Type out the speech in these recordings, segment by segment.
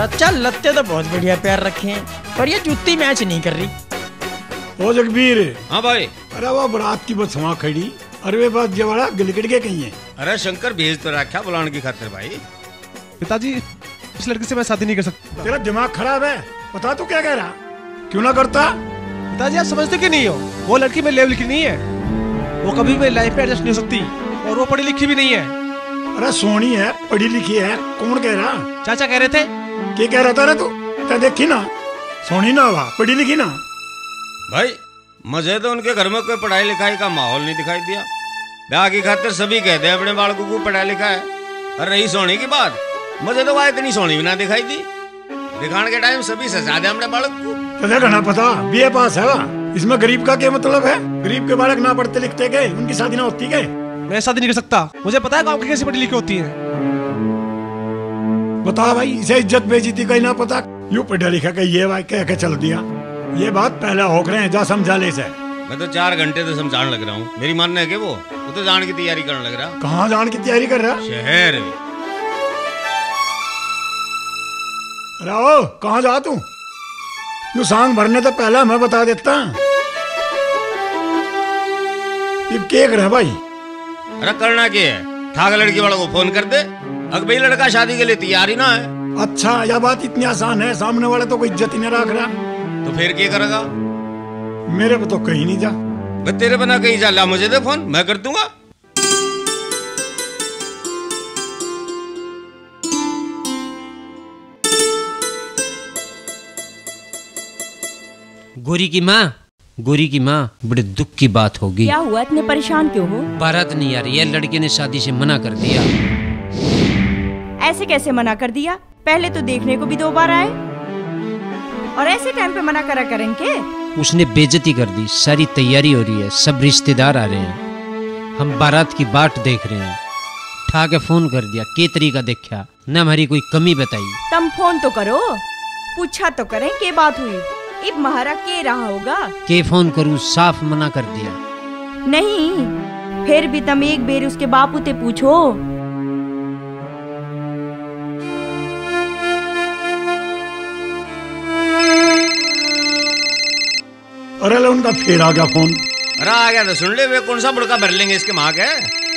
चाचा लत्ते तो बहुत बढ़िया पैर रखे हैं, पर ये जूती मैच नहीं कर रही। ओ जगबीर। हाँ भाई। अरे वो बारात की बस वहाँ खड़ी, अरे वे बात जवाड़ा गिलगिट के कहीं है। अरे शंकर भेज तो रखा बुलाने की खातिर भाई। पिताजी इस लड़की से मैं शादी नहीं कर सकता। तेरा दिमाग खराब है, बता तू क्या कह रहा, क्यों ना करता? पिताजी आप समझते क्यों नहीं हो, वो लड़की मेरे लेवल की नहीं है, वो कभी मेरी लाइफ में एडजस्ट नहीं हो सकती, और वो पढ़ी लिखी भी नहीं है। अरे सोनी है, पढ़ी लिखी है, कौन कह रहा? चाचा कह रहे थे। क्या कह रहा था रे तू? देखी ना, सोनी ना हुआ, पढ़ी लिखी ना। भाई मुझे तो उनके घर में कोई पढ़ाई लिखाई का माहौल नहीं दिखाई दिया। ब्याह की खातिर सभी कहते हैं अपने बालकों को पढ़ा लिखा है, और रही सोनी की बात, मुझे तो वह इतनी सोनी भी ना दिखाई दी। दिखाने के टाइम सभी से ज्यादा अपने बालक को तुझे कहना पता बीए पास है, इसमें गरीब का क्या मतलब है? गरीब के बालक ना पढ़ते लिखते गए, उनकी शादी ना होती गए। मैं शादी नहीं कर सकता, मुझे पता है गाँव की कैसी पढ़ी लिखी होती है। बता भाई, इसे इज्जत बेइज्जती का ही ना पता, यूं पढ़ा लिखा का ये भाई कह के चल दिया। ये बात पहले होक रहे हैं, जा समझा ले से। मैं तो 4 घंटे से समझाने लग रहा हूँ, मेरी मानने है कि वो तो जान की तैयारी करने लग रहा। कहाँ जान की तैयारी कर रहा? शहर। राओ कहाँ जा तू? यू सांग भरने तो पहला मैं बता देता। ये क्या कर रहा भाई? अरे करना क्या है, ठाक लड़की वालों को फोन कर दे, अगर भाई लड़का शादी के लिए तैयार ही ना है। अच्छा यह बात इतनी आसान है, सामने वाला तो कोई इज्जत ही नहीं रख रहा, तो फिर क्या करेगा? मेरे को तो कहीं नहीं जा। मैं तेरे बना कहीं जा, ला मुझे दे फोन, मैं कर दूंगा। गोरी की माँ बड़े दुख की बात होगी। क्या हुआ, इतने परेशान क्यों हो? बारात नहीं आ रही है, लड़के ने शादी से मना कर दिया। ऐसे कैसे मना कर दिया? पहले तो देखने को भी 2 बार आए, और ऐसे टाइम पे मना करा करेंगे? उसने बेइज्जती कर दी, सारी तैयारी हो रही है, सब रिश्तेदार आ रहे हैं, हम बारात की बाट देख रहे हैं। ठाके फोन कर दिया, के तरीका देखा, न हमारी कोई कमी बताई। तुम फोन तो करो, पूछा तो करें के बात हुई। इब महारा के रहा होगा, के फोन करूं, साफ मना कर दिया। नहीं फिर भी तुम एक बेर उसके बापू ते पूछो। अरे ले उनका फिर आ गया फोन। अरे आ गया तो सुन ले, वे कौन सा बुड़का भर लेंगे इसके माँ के।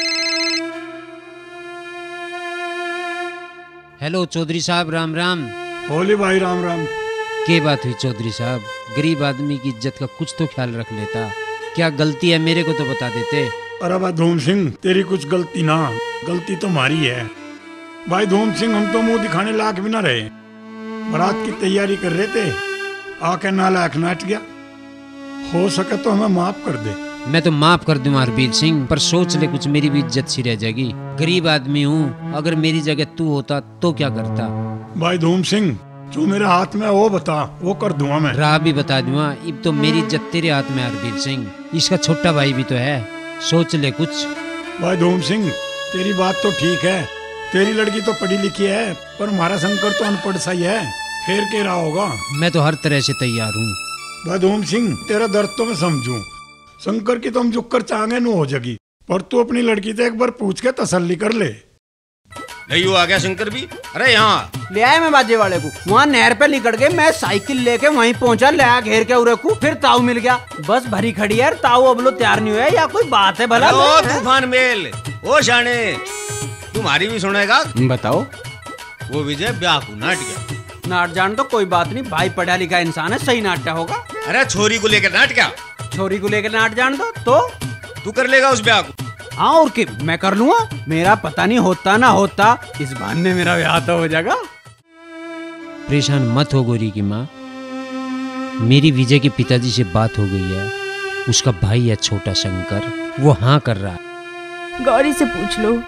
हेलो चौधरी साहब, राम राम। बोली भाई राम राम। के बात हुई चौधरी साहब, गरीब आदमी की इज्जत का कुछ तो ख्याल रख लेता, क्या गलती है मेरे को तो बता देते। अरे भाई धूम सिंह, तेरी कुछ गलती ना, गलती तो हमारी है। भाई धूम सिंह, हम तो मुंह दिखाने लायक भी ना रहे, बारात की तैयारी कर रहे थे, आके नालायक नाट गया। हो सके तो हमें माफ कर दे। मैं तो माफ कर दूं हरबीर सिंह, पर सोच ले कुछ मेरी भी इज्जत सी रह जाएगी। गरीब आदमी हूँ, अगर मेरी जगह तू होता तो क्या करता। भाई धूम सिंह, जो मेरे हाथ में वो बता, वो कर दूंगा मैं। राह भी बता दूंगा, अब तो मेरी इज्जत तेरे हाथ में हरबीर सिंह, इसका छोटा भाई भी तो है, सोच ले कुछ। भाई धूम सिंह, तेरी बात तो ठीक है, तेरी लड़की तो पढ़ी लिखी है, पर हमारा शंकर तो अनपढ़ सा ही है, फिर क्या रहा होगा। मैं तो हर तरह से तैयार हूँ। भाई धूम सिंह, तेरा दर्द तो मैं समझूं, शंकर की तो हम झुक कर चाहेंगे न हो जाएगी, पर तू अपनी लड़की से एक बार पूछ के तसल्ली कर ले। नहीं आ गया शंकर भी। अरे यहाँ ले आए मैं बाजे वाले को, वहाँ नहर पे निकल के मैं साइकिल लेके वहीं पहुँचा, ले आया घेर के उरे को, फिर ताऊ मिल गया, बस भरी खड़ी है, ताऊ अब लो तैयार नहीं हुआ, या कोई बात है भला? ओ तूफान मेल, ओ शाने, तुम्हारी भी सुनेगा। बताओ। वो विजय ब्याह को नाट गया। नाट जान तो कोई बात नहीं, भाई पढ़ा लिखा इंसान है, सही नाट्य होगा। अरे छोरी को लेकर नाट क्या? छोरी को लेकर नाट जान दो तो तू कर लेगा उस ब्याह को? हाँ और क्या, मैं कर लूंगा, मेरा पता नहीं होता ना होता, इस बहाने मेरा ब्याह तो हो जाएगा। परेशान मत हो गोरी की माँ, मेरी विजय के पिताजी से बात हो गई है, उसका भाई है छोटा शंकर, वो हाँ कर रहा है। गौरी से पूछ लो।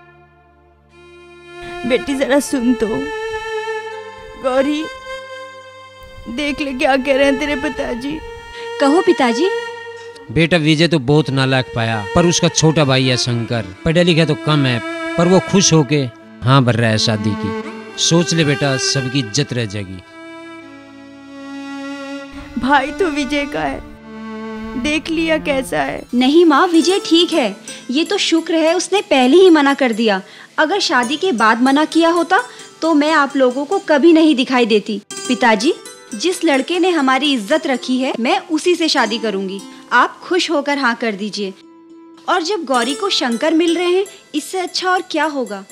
बेटी जरा सुन तो। गौरी देख ले क्या कह रहे हैं तेरे पिताजी। कहो पिताजी। बेटा विजय तो बहुत नालायक पाया, पर उसका छोटा भाई है शंकर, पढ़ा लिखा तो कम है, पर वो खुश होके हाँ भर रहा है शादी की। सोच ले बेटा, सबकी इज्जत रह जाएगी। भाई तो विजय का है, देख लिया कैसा है। नहीं माँ, विजय ठीक है, ये तो शुक्र है उसने पहले ही मना कर दिया, अगर शादी के बाद मना किया होता तो मैं आप लोगों को कभी नहीं दिखाई देती। पिताजी, जिस लड़के ने हमारी इज्जत रखी है मैं उसी से शादी करूंगी। आप खुश होकर हाँ कर दीजिए। और जब गौरी को शंकर मिल रहे हैं, इससे अच्छा और क्या होगा।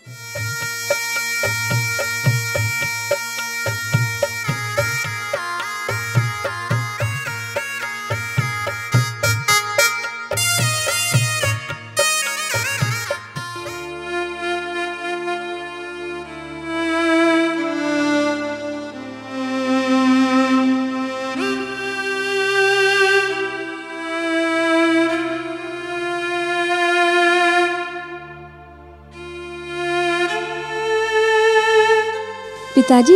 पिताजी,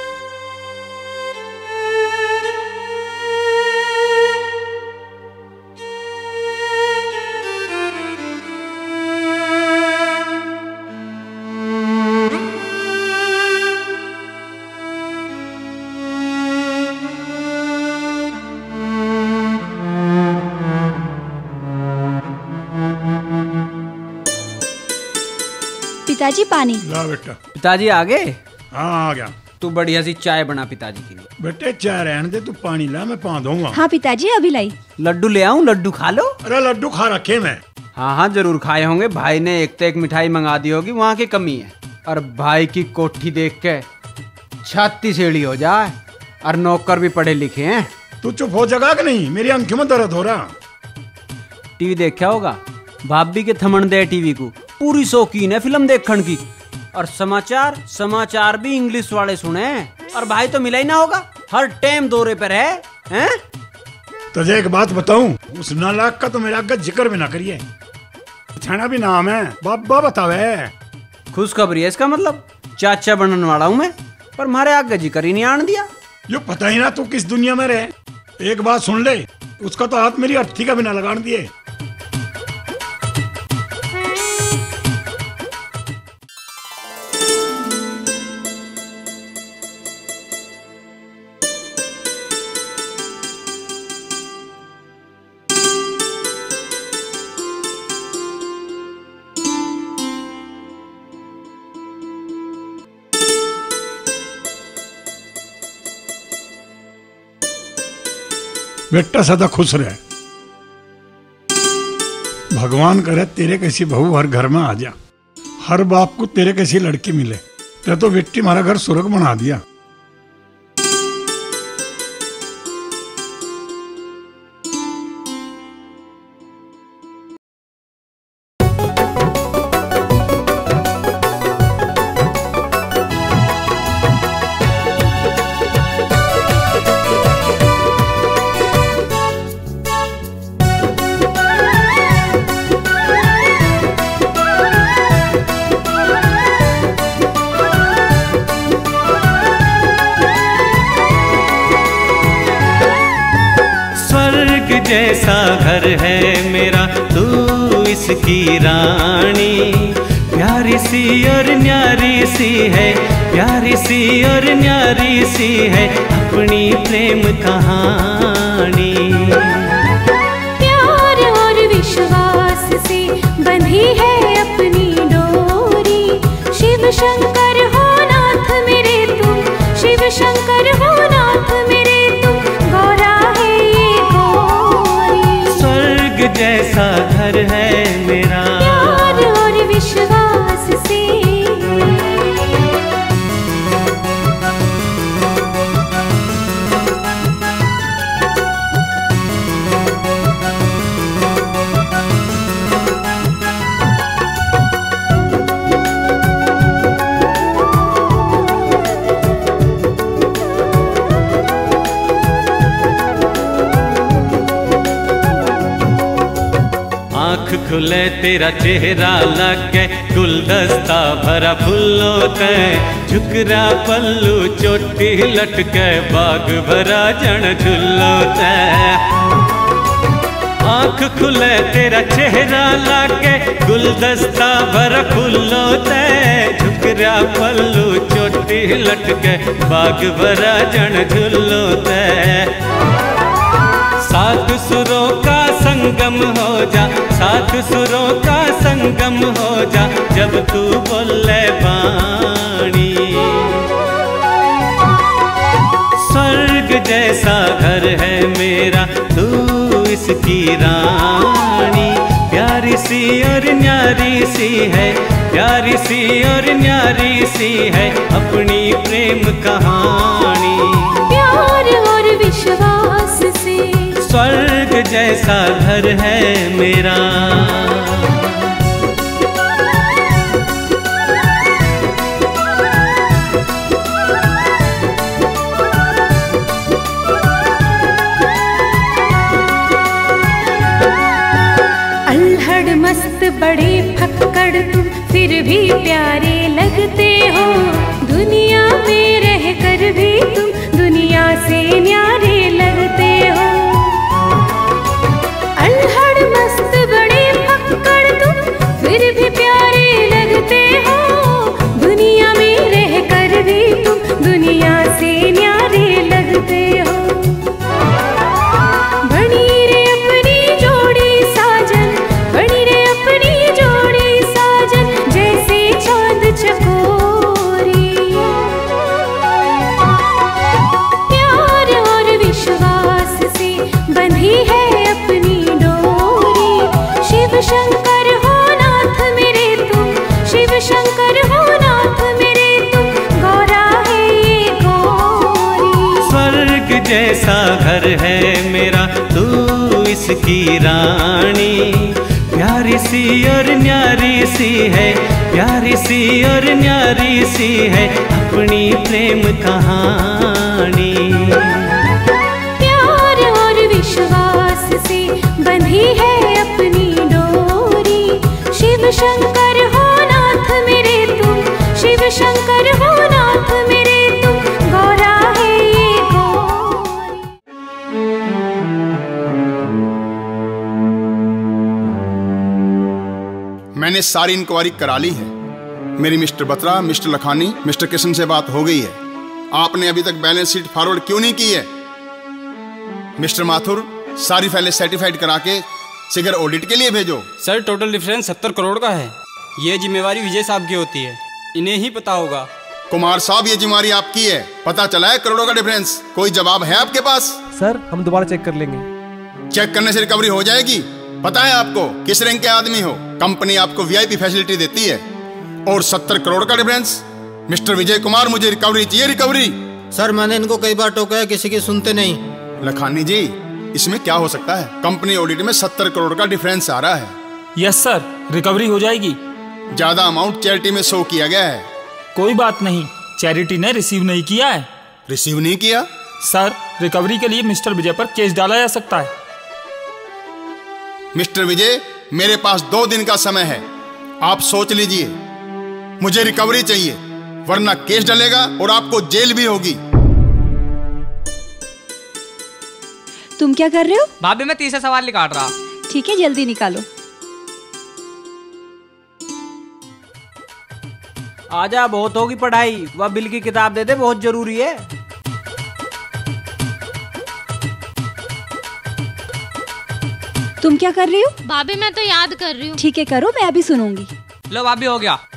पिताजी पानी। ला बेटा। पिताजी आ गए? हाँ आ गया। तू बढ़िया सी चाय बना पिताजी के लिए। बेटे चाय रहने दे, तू पानी ला, मैं पा दूंगा। हाँ पिताजी, अभी लाई। लड्डू ले आऊं? लड्डू खा लो। अरे लड्डू खा रखे मैं। हाँ हाँ जरूर खाए होंगे। भाई ने एक तो एक मिठाई मंगा दी होगी, वहाँ की कमी है। और भाई की कोठी देख के छाती सेड़ी हो जाए। और नौकर भी पढ़े लिखे हैं। तू चुप हो जगा कि नहीं? मेरी आंखों में दर्द हो रहा। टीवी देखा होगा? भाभी के थमन दे टीवी को। पूरी शौकीन है फिल्म देखने की। और समाचार भी इंग्लिश वाले सुने। और भाई तो मिला ही ना होगा, हर टाइम दौरे पर है, हैं? तुझे एक बात बताऊं, उस नालायक का तो मेरा आगे जिक्र भी ना करिए। छाना भी नाम है, बाबा बतावे। खुशखबरी है इसका मतलब। चाचा बनने वाला हूँ मैं, पर मारे आगे जिक्र ही नहीं आने दिया। यो पता ही ना तू किस दुनिया में रहे। एक बात सुन ले, उसका तो हाथ मेरी अर्थी का भी ना लगाने दिए। बेटा सदा खुश रहे। भगवान करे तेरे कैसी बहू हर घर में आ जा। हर बाप को तेरे कैसी लड़की मिले। ते तो बेटी हमारा घर स्वर्ग बना दिया। जैसा घर है मेरा, तू इसकी रानी। प्यारी सी और न्यारी सी है, प्यारी सी और न्यारी सी है अपनी प्रेम कहानी। प्यार और विश्वास से बंधी है अपनी डोरी। शिव शंकर हो नाथ मेरे तुम, शिव शंकर हो नाथ मेरे तुम। गौरा है ये गौरी। स्वर्ग जैसा घर है मेरा, प्यार और विश्वास से। आँख खुले तेरा चेहरा लगे, गुलदस्ता भरा फूलों ते। झुकरा पल्लू चोटी लटके, बाग भरा जन झुल्लो ते। आँख खुले तेरा चेहरा लगे, गुलदस्ता भरा फूलों ते। झुकरा पल्लू चोटी लटके, बाग भरा जन झुल्लो ते। सात सुरों का संगम हो जा, सात सुरों का संगम हो जा, जब तू बोले बाणी। जैसा घर है मेरा, तू इसकी रानी। प्यारी सी और न्यारी सी है, प्यारी सी और न्यारी सी है अपनी प्रेम कहानी। प्यार और विश्वास से स्वर्ग जैसा घर है मेरा। मस्त बड़े फक्कड़ तुम फिर भी प्यारे लगते हो, दुनिया में रह कर भी तुम दुनिया से न्यारे लगते हो। अल्हड़ मस्त बड़े फक्कड़ तुम फिर भी प्यारे लगते हो, दुनिया में रह कर भी तुम दुनिया से न्यारे लगते हो। बनी रे अपनी जोड़ी साजन, बनी रे अपनी जोड़ी साजन, जैसे चांद चकोरी। प्यार और विश्वास से बंधी है अपनी डोरी। शिव शंकर हो नाथ मेरे तुम, शिव शंकर हो नाथ मेरे तुम, गौरा है ये गौरी। स्वर्ग जैसा घर है मेरा, तू इसकी रानी। प्यारी सी और न्यारी सी है, प्यारी सी और न्यारी सी है अपनी प्रेम कहानी। प्यार और विश्वास से बंधी है अपनी डोरी। शिव शंकर हो नाथ मेरे तुम, शिव शंकर हो नाथ मेरे तुम, गौरा है ये गौरी। मैंने सारी इंक्वायरी करा ली है। मेरी mister Batra, mister Lakhani, mister Kishan से बात हो गई है। आपने अभी तक बैलेंस शीट फॉरवर्ड क्यों नहीं की है? मिस्टर माथुर, सारी फाइलें सर्टिफाइड करा के सिगर ऑडिट के लिए भेजो। सर टोटल डिफरेंस 70 करोड़ का है। ये जिम्मेवारी विजय साहब की होती है, इन्हें ही पता होगा। कुमार साहब, ये जिम्मेवारी आपकी है। पता चला है करोड़ों का डिफरेंस। कोई जवाब है आपके पास? सर हम दोबारा चेक कर लेंगे। चेक करने से रिकवरी हो जाएगी। पता है आपको किस रैंक के आदमी हो? कंपनी आपको वीआईपी फैसिलिटी देती है। और 70 करोड़ का डिफरेंस। मिस्टर विजय कुमार, मुझे रिकवरी चाहिए, रिकवरी। सर मैंने इनको कई बार टोका है, किसी की सुनते नहीं। लखानी जी, इसमें क्या हो सकता है? कंपनी ऑडिट में 70 करोड़ का डिफरेंस आ रहा है। यस सर, रिकवरी हो जाएगी। ज्यादा अमाउंट चैरिटी में शो किया गया है। कोई बात नहीं, चैरिटी ने रिसीव नहीं किया है। रिसीव नहीं किया? सर, रिकवरी के लिए मिस्टर विजय पर केस डाला जा सकता है। मिस्टर विजय, मेरे पास 2 दिन का समय है, आप सोच लीजिए। मुझे रिकवरी चाहिए, वरना केस डलेगा और आपको जेल भी होगी। तुम क्या कर रहे हो? भाभी मैं तीसरा सवाल निकाल रहा। ठीक है, जल्दी निकालो। आजा, बहुत होगी पढ़ाई। वह बिल की किताब दे दे, बहुत जरूरी है। तुम क्या कर रही हो? भाभी मैं तो याद कर रही हूँ। ठीक है, करो, मैं अभी सुनूंगी। लो भाभी, हो गया।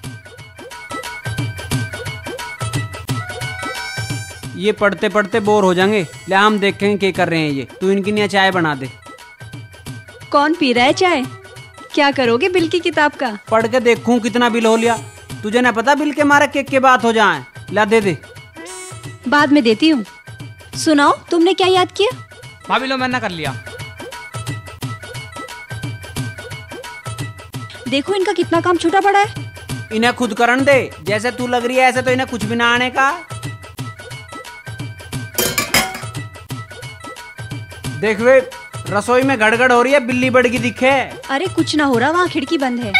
ये पढ़ते पढ़ते बोर हो जाएंगे। ले हम देखेंगे क्या कर रहे हैं ये। तू इनकी लिए चाय बना दे। कौन पी रहा है चाय? क्या करोगे बिल की किताब का? पढ़ के देखूं कितना बिल हो लिया। तुझे ना पता बिल के मारे के बात हो जाए। ला दे दे। बाद में देती हूँ। सुनाओ, तुमने क्या याद किया? भाभी लो, मैंने कर लिया। देखो इनका कितना काम छूटा पड़ा है। इन्हें खुद करन दे। जैसे तू लग रही है ऐसे तो इन्हें कुछ भी ना आने का। देख वे, रसोई में गड़गड़ हो रही है, बिल्ली बड़गी दिखे। अरे कुछ ना हो रहा, वहाँ खिड़की बंद है।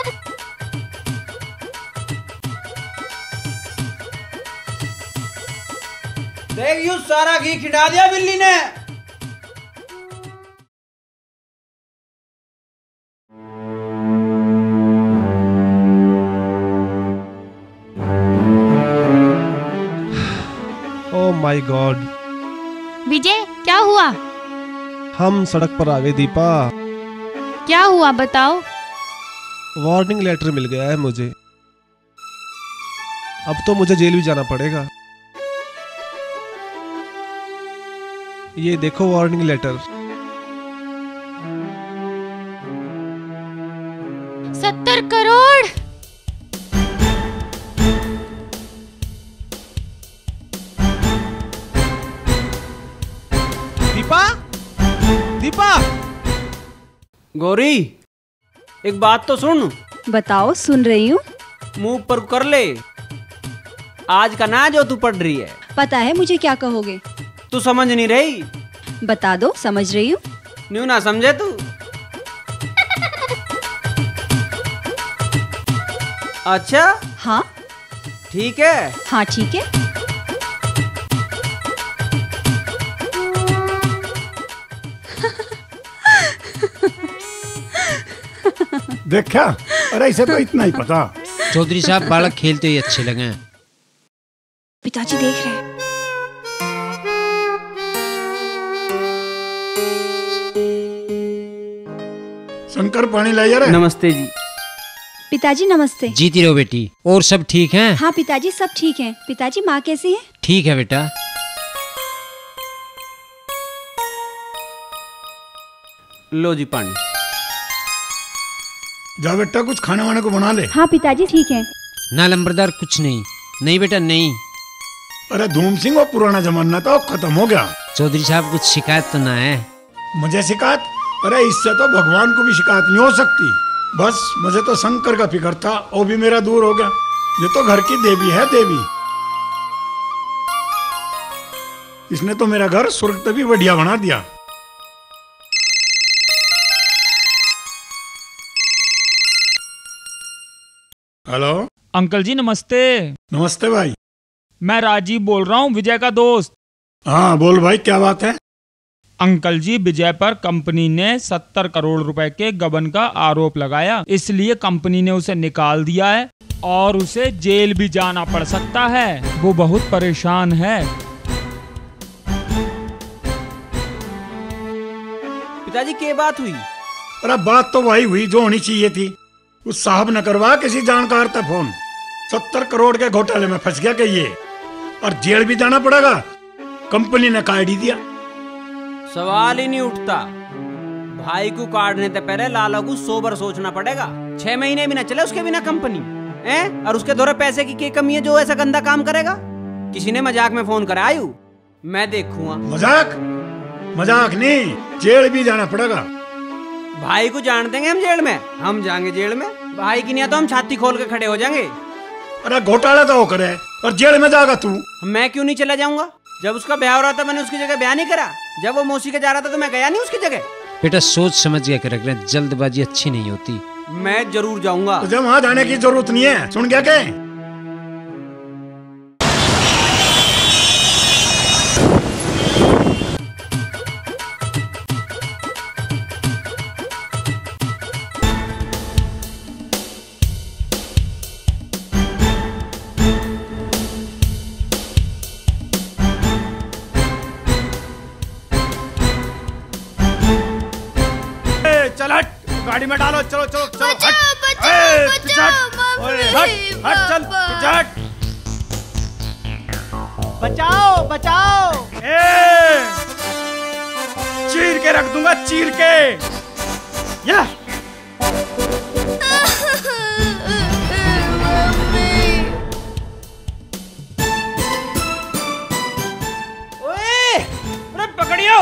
देख यू सारा घी खिंडा दिया बिल्ली ने। Oh my God. विजय, क्या हुआ? हम सड़क पर आ गए दीपा। क्या हुआ बताओ। वार्निंग लेटर मिल गया है मुझे। अब तो मुझे जेल भी जाना पड़ेगा। ये देखो वार्निंग लेटर। 70 करोड़। दीपा, दीपा। गौरी, एक बात तो सुन। बताओ, सुन रही हूँ। मुंह ऊपर कर ले। आज का ना जो तू पढ़ रही है। पता है मुझे क्या कहोगे। तू समझ नहीं रही। बता दो, समझ रही हूँ। न्यू ना समझे तू। अच्छा हाँ ठीक है। हाँ ठीक है। देखा, अरे इसे तो इतना ही पता। चौधरी साहब बालक खेलते ही अच्छे लगे। पिताजी देख रहे हैं। शंकर पानी लाइए रे। नमस्ते जी। पिताजी नमस्ते। जीती रहो बेटी। और सब ठीक हैं? हाँ पिताजी सब ठीक हैं। पिताजी माँ कैसी है? ठीक है बेटा। लो जी पानी। जा बेटा, कुछ खाने वाने को बना ले। हाँ पिताजी ठीक है। ना लंबरदार, कुछ नहीं। नहीं बेटा नहीं। अरे धूम सिंह, वो पुराना जमाना तो खत्म हो गया। चौधरी साहब कुछ शिकायत तो ना है? मुझे शिकायत? अरे इससे तो भगवान को भी शिकायत नहीं हो सकती। बस मुझे तो शंकर का फिक्र था, वो भी मेरा दूर हो गया। ये तो घर की देवी है, देवी। इसने तो मेरा घर स्वर्ग से भी बढ़िया बना दिया। हेलो अंकल जी नमस्ते। नमस्ते भाई। मैं राजीव बोल रहा हूँ, विजय का दोस्त। हाँ बोल भाई, क्या बात है? अंकल जी, विजय पर कंपनी ने 70 करोड़ रुपए के गबन का आरोप लगाया, इसलिए कंपनी ने उसे निकाल दिया है और उसे जेल भी जाना पड़ सकता है। वो बहुत परेशान है। पिताजी क्या बात हुई? अरे बात तो वही हुई जो होनी चाहिए थी। उस साहब ने करवा किसी जानकार था फोन। 70 करोड़ के घोटाले में फंस गया कि ये, और जेल भी जाना पड़ेगा। कंपनी ने काट ही दिया। सवाल ही नहीं उठता। भाई को काटने से पहले लाला को 100 बार सोचना पड़ेगा। 6 महीने भी ना चले उसके बिना कंपनी है। और उसके दौरे पैसे की क्या कमी है जो ऐसा गंदा काम करेगा? किसी ने मजाक में फोन करा। आयु मैं देखूंगा। मजाक? मजाक नहीं, जेल भी जाना पड़ेगा। भाई को जान देंगे हम जेल में? हम जाएंगे जेल में? भाई की नहीं तो हम छाती खोल के खड़े हो जाएंगे। अरे घोटाला तो वो करे और जेल में जाएगा तू। मैं क्यों नहीं चला जाऊंगा? जब उसका ब्याह हो रहा था मैंने उसकी जगह ब्याह नहीं करा। जब वो मौसी के जा रहा था तो मैं गया नहीं उसकी जगह। बेटा सोच समझ के रख रहे, जल्दबाजी अच्छी नहीं होती। मैं जरूर जाऊंगा। तुझे वहां जाने की जरूरत नहीं है, सुन गया क्या? चल हट, गाड़ी में डालो। चलो चलो चलो। बचाओ, हट, बचाओ, हट, हट, चल हट। बचाओ बचाओ। चीर के रख दूंगा, चीर के। या ओए, अरे पकड़ियो।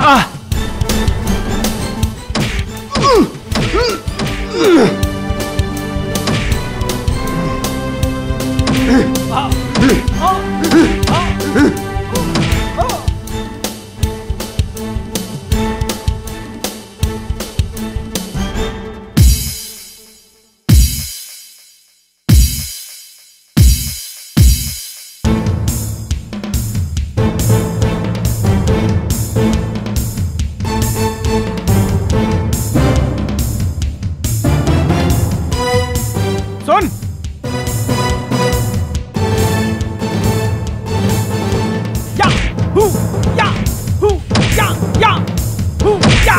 सुन, या हु या हु या हु या।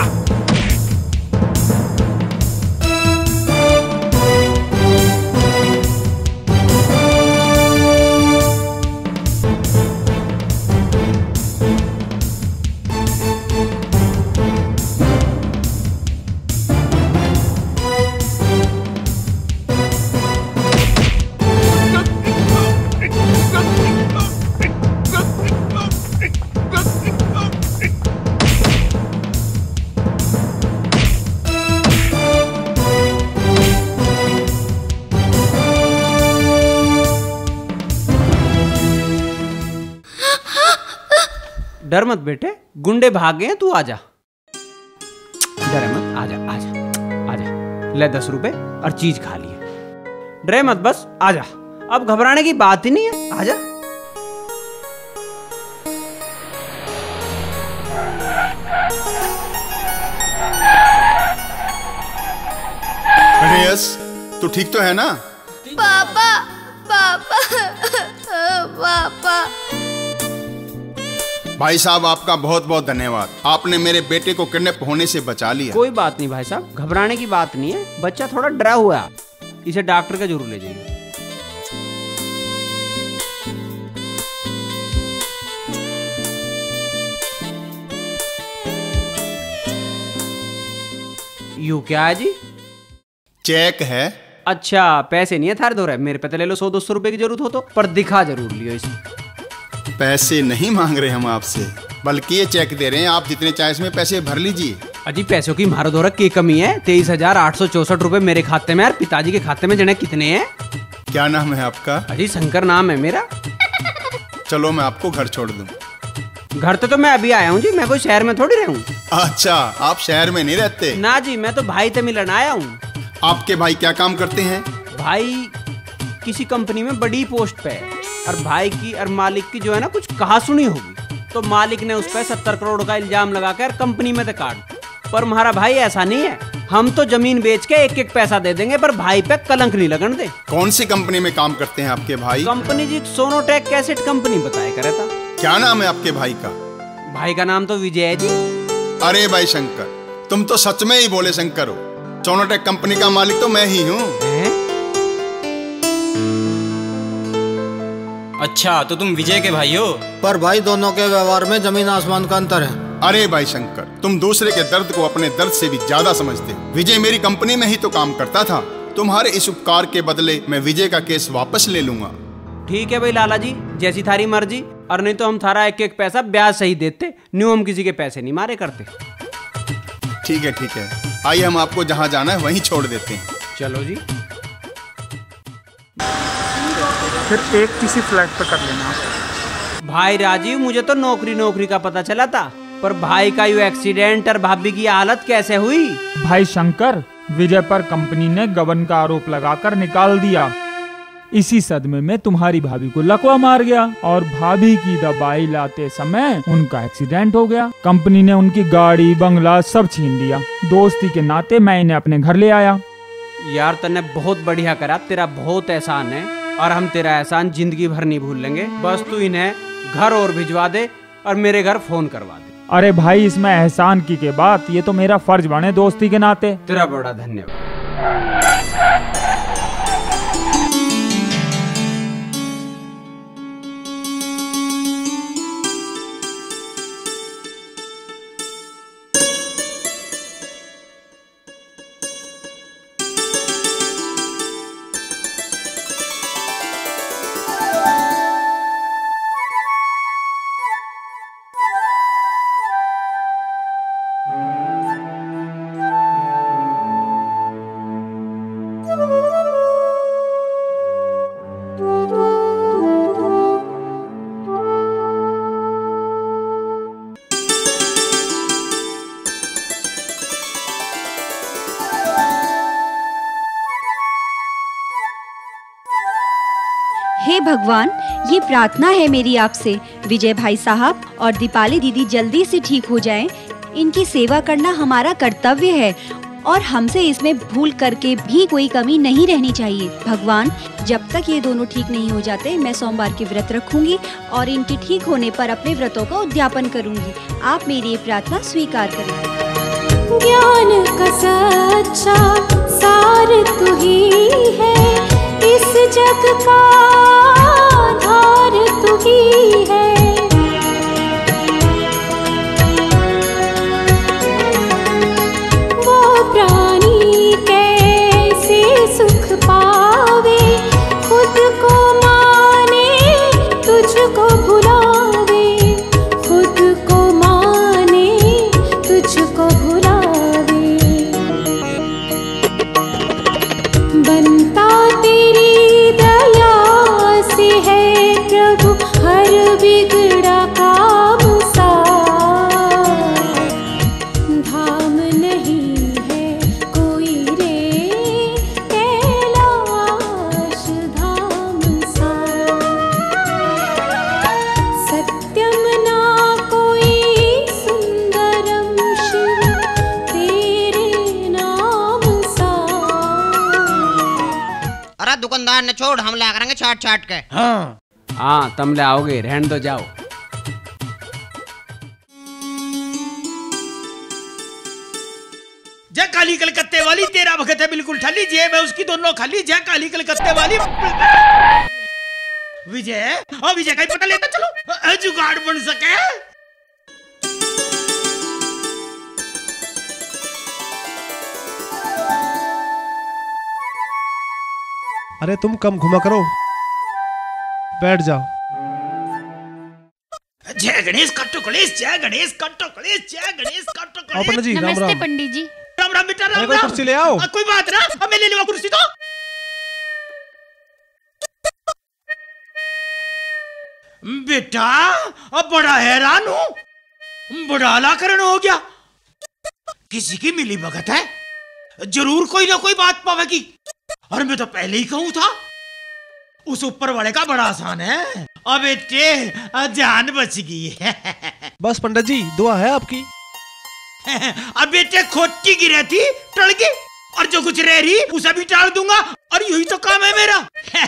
डर मत बेटे, गुंडे भाग गए, तू आजा। डर मत, आजा आजा आजा। ले 10 रुपए और चीज खा लिए। डरे मत, बस आजा। अब घबराने की बात ही नहीं है, आजा। अरे यस, तू ठीक तो है ना? पापा पापा पापा। भाई साहब, आपका बहुत बहुत धन्यवाद। आपने मेरे बेटे को किडनैप होने से बचा लिया। कोई बात नहीं भाई साहब, घबराने की बात नहीं है। बच्चा थोड़ा डरा हुआ है, इसे डॉक्टर का जरूर ले जाइए। यू क्या है जी? चेक है। अच्छा, पैसे नहीं है थारे दो रहे, मेरे पे तो ले लो 100-200 रुपए की जरूरत हो तो, पर दिखा जरूर लियो इसे। पैसे नहीं मांग रहे हम आपसे, बल्कि ये चेक दे रहे हैं। आप जितने चाहे इसमें पैसे भर लीजिए। अजी पैसों की मारो दौरा की कमी है? 23,864 रुपए मेरे खाते में, और पिताजी के खाते में जने कितने हैं? क्या नाम है आपका? अजी शंकर नाम है मेरा। चलो मैं आपको घर छोड़ दूं। घर तो मैं अभी आया हूँ जी, मैं कोई शहर में थोड़ी रहूँ। अच्छा, आप शहर में नहीं रहते? ना जी, मैं तो भाई से मिलन आया हूँ। आपके भाई क्या काम करते हैं? भाई किसी कंपनी में बड़ी पोस्ट पे है, और भाई की और मालिक की जो है ना कुछ कहा सुनी होगी, तो मालिक ने उस पर 70 करोड़ का इल्जाम लगाकर कंपनी में से काट। पर हमारा भाई ऐसा नहीं है, हम तो जमीन बेच के एक एक पैसा दे देंगे, पर भाई पे कलंक नहीं लगन दे। कौन सी कंपनी में काम करते हैं आपके भाई? कंपनी जी सोनोटेक कैसेट कंपनी बताया करे था। क्या नाम है आपके भाई का? भाई का नाम तो विजय है जी। अरे भाई शंकर, तुम तो सच में ही बोले शंकर हो। सोनोटेक कंपनी का मालिक तो मैं ही हूँ। अच्छा, तो तुम विजय के भाई हो? पर भाई दोनों के व्यवहार में जमीन आसमान का अंतर है। अरे भाई शंकर, तुम दूसरे के दर्द को अपने दर्द से भी ज्यादा समझते हो। विजय मेरी कंपनी में ही तो काम करता था। तुम्हारे इस उपकार के बदले मैं विजय का केस वापस ले लूंगा। ठीक है भाई लाला जी, जैसी थारी मर्जी। और नहीं तो हम थारा एक एक पैसा ब्याज सही देते, न्यू हम किसी के पैसे नहीं मारे करते। ठीक है ठीक है, आइए हम आपको जहाँ जाना है वहीं छोड़ देते हैं। चलो जी। फिर एक किसी फ्लैट पे कर लेना। भाई राजीव, मुझे तो नौकरी का पता चला था, पर भाई का यू एक्सीडेंट और भाभी की हालत कैसे हुई? भाई शंकर, विजय पर कंपनी ने गबन का आरोप लगाकर निकाल दिया। इसी सदमे में तुम्हारी भाभी को लकवा मार गया, और भाभी की दवाई लाते समय उनका एक्सीडेंट हो गया। कंपनी ने उनकी गाड़ी बंगला सब छीन लिया। दोस्ती के नाते मैं इन्हें अपने घर ले आया। यार तने बहुत बढ़िया करा, तेरा बहुत एहसान है, और हम तेरा एहसान जिंदगी भर नहीं भूल लेंगे। बस तू इन्हें घर और भिजवा दे और मेरे घर फोन करवा दे। अरे भाई, इसमें एहसान की के बात, ये तो मेरा फर्ज बने दोस्ती के नाते। तेरा बड़ा धन्यवाद। भगवान, ये प्रार्थना है मेरी आपसे, विजय भाई साहब और दीपाली दीदी जल्दी से ठीक हो जाएं। इनकी सेवा करना हमारा कर्तव्य है और हमसे इसमें भूल करके भी कोई कमी नहीं रहनी चाहिए। भगवान, जब तक ये दोनों ठीक नहीं हो जाते मैं सोमवार के व्रत रखूंगी और इनके ठीक होने पर अपने व्रतों का उद्यापन करूंगी। आप मेरी ये प्रार्थना स्वीकार करें। ज्ञान का सच्चा सार तू ही है, इस जग का आधार तू ही है। वो प्राणी कैसे सुख पावे, खुद को माने तुझको भुलावे, खुद को माने तुझको भुलावे। बनता तेरी दया से है प्रभु हर बिगड़ा काम सार। धाम नहीं है कोई रे कैलाश धाम सा। सत्यम ना कोई सुंदरम शिव तेरे नाम सा। अरे दुकानदार ने छोड़, हम ला करेंगे चाट चाट के। हाँ तुम ले आओगे, रहने दो, जाओ। जय काली कलकत्ते वाली, तेरा भगत है बिल्कुल ठली, जेब है उसकी दोनों खाली। जय काली कलकत्ते वाली। विजय, और विजय का ही पता लेता चलो, जुगाड़ बन सके। अरे तुम कम घुमा करो, बैठ जाओ। जय गणेश कट्टो गणेश, जय गणेश कट्टो गणेश, जय गणेश कट्टो आओ गणेश। पंडित जी, राम राम। पंडित जी। राम राम बेटा, राम कोई राम। कुर्सी ले आओ। कोई बात ना, अब मैं ले लूंगा कुर्सी तो। बेटा अब बड़ा हैरान हूँ, बड़ा आलाकरण हो गया। किसी की मिली भगत है, जरूर कोई ना कोई बात पावेगी। और मैं तो पहले ही कहूँ था, उस ऊपर वाले का बड़ा आसान है। अब बेटे जान बच गई है। बस पंडित जी, दुआ है आपकी। अब बेटे खोटी गिरी थी टल गई, और जो कुछ रह रही उसे भी टाल दूंगा, और यही तो काम है मेरा।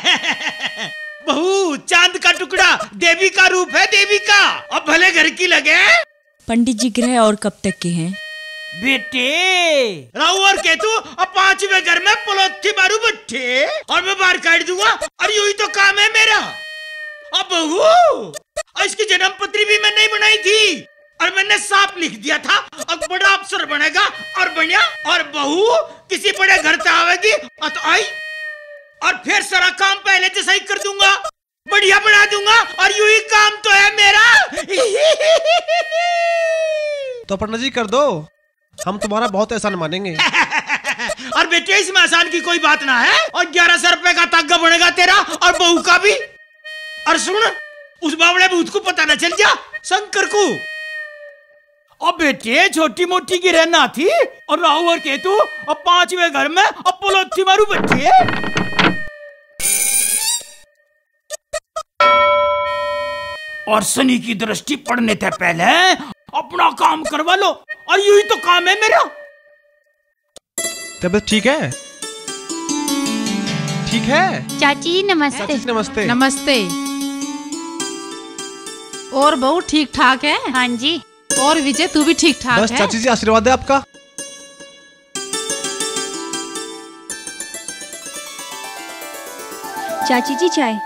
बहू चांद का टुकड़ा, देवी का रूप है देवी का। अब भले घर की लगे। पंडित जी ग्रह और कब तक के हैं? बेटे राहु और केतु अब 5वें घर में पलोथी मारू बट्टे, और मैं बाहर काट दूंगा, और यही तो काम है मेरा। अब बहू इसकी जन्म पत्री भी मैं नहीं बनाई थी, और मैंने साफ लिख दिया था अब बड़ा अफसर बनेगा, और बनिया। और बहू किसी बड़े घर से आवेगी तो आई, और फिर सारा काम पहले जैसा ही कर दूंगा, बढ़िया बना दूंगा, और यू ही काम तो है मेरा। तो पंडित जी कर दो, हम तुम्हारा बहुत एहसान मानेंगे। और बेटे इसमें आसान की कोई बात ना है, और 1100 रुपए का तागा बनेगा तेरा, और बहू का भी। और सुन, उस बावड़े भूत को पता न चल जा, शंकर को। और बेटे छोटी मोटी की रहना थी, और राहु और केतु अब 5वें घर में अब पलोथी मारू बच्चे। और शनि की दृष्टि पड़ने से पहले अपना काम करवा लो, और यही तो काम है मेरा। तबीयत ठीक है? ठीक है चाची जी नमस्ते। चाची जी नमस्ते। नमस्ते। और बहू ठीक ठाक है? हाँ जी। और विजय तू भी ठीक ठाक है? बस चाची जी आशीर्वाद है आपका। चाची जी चाय।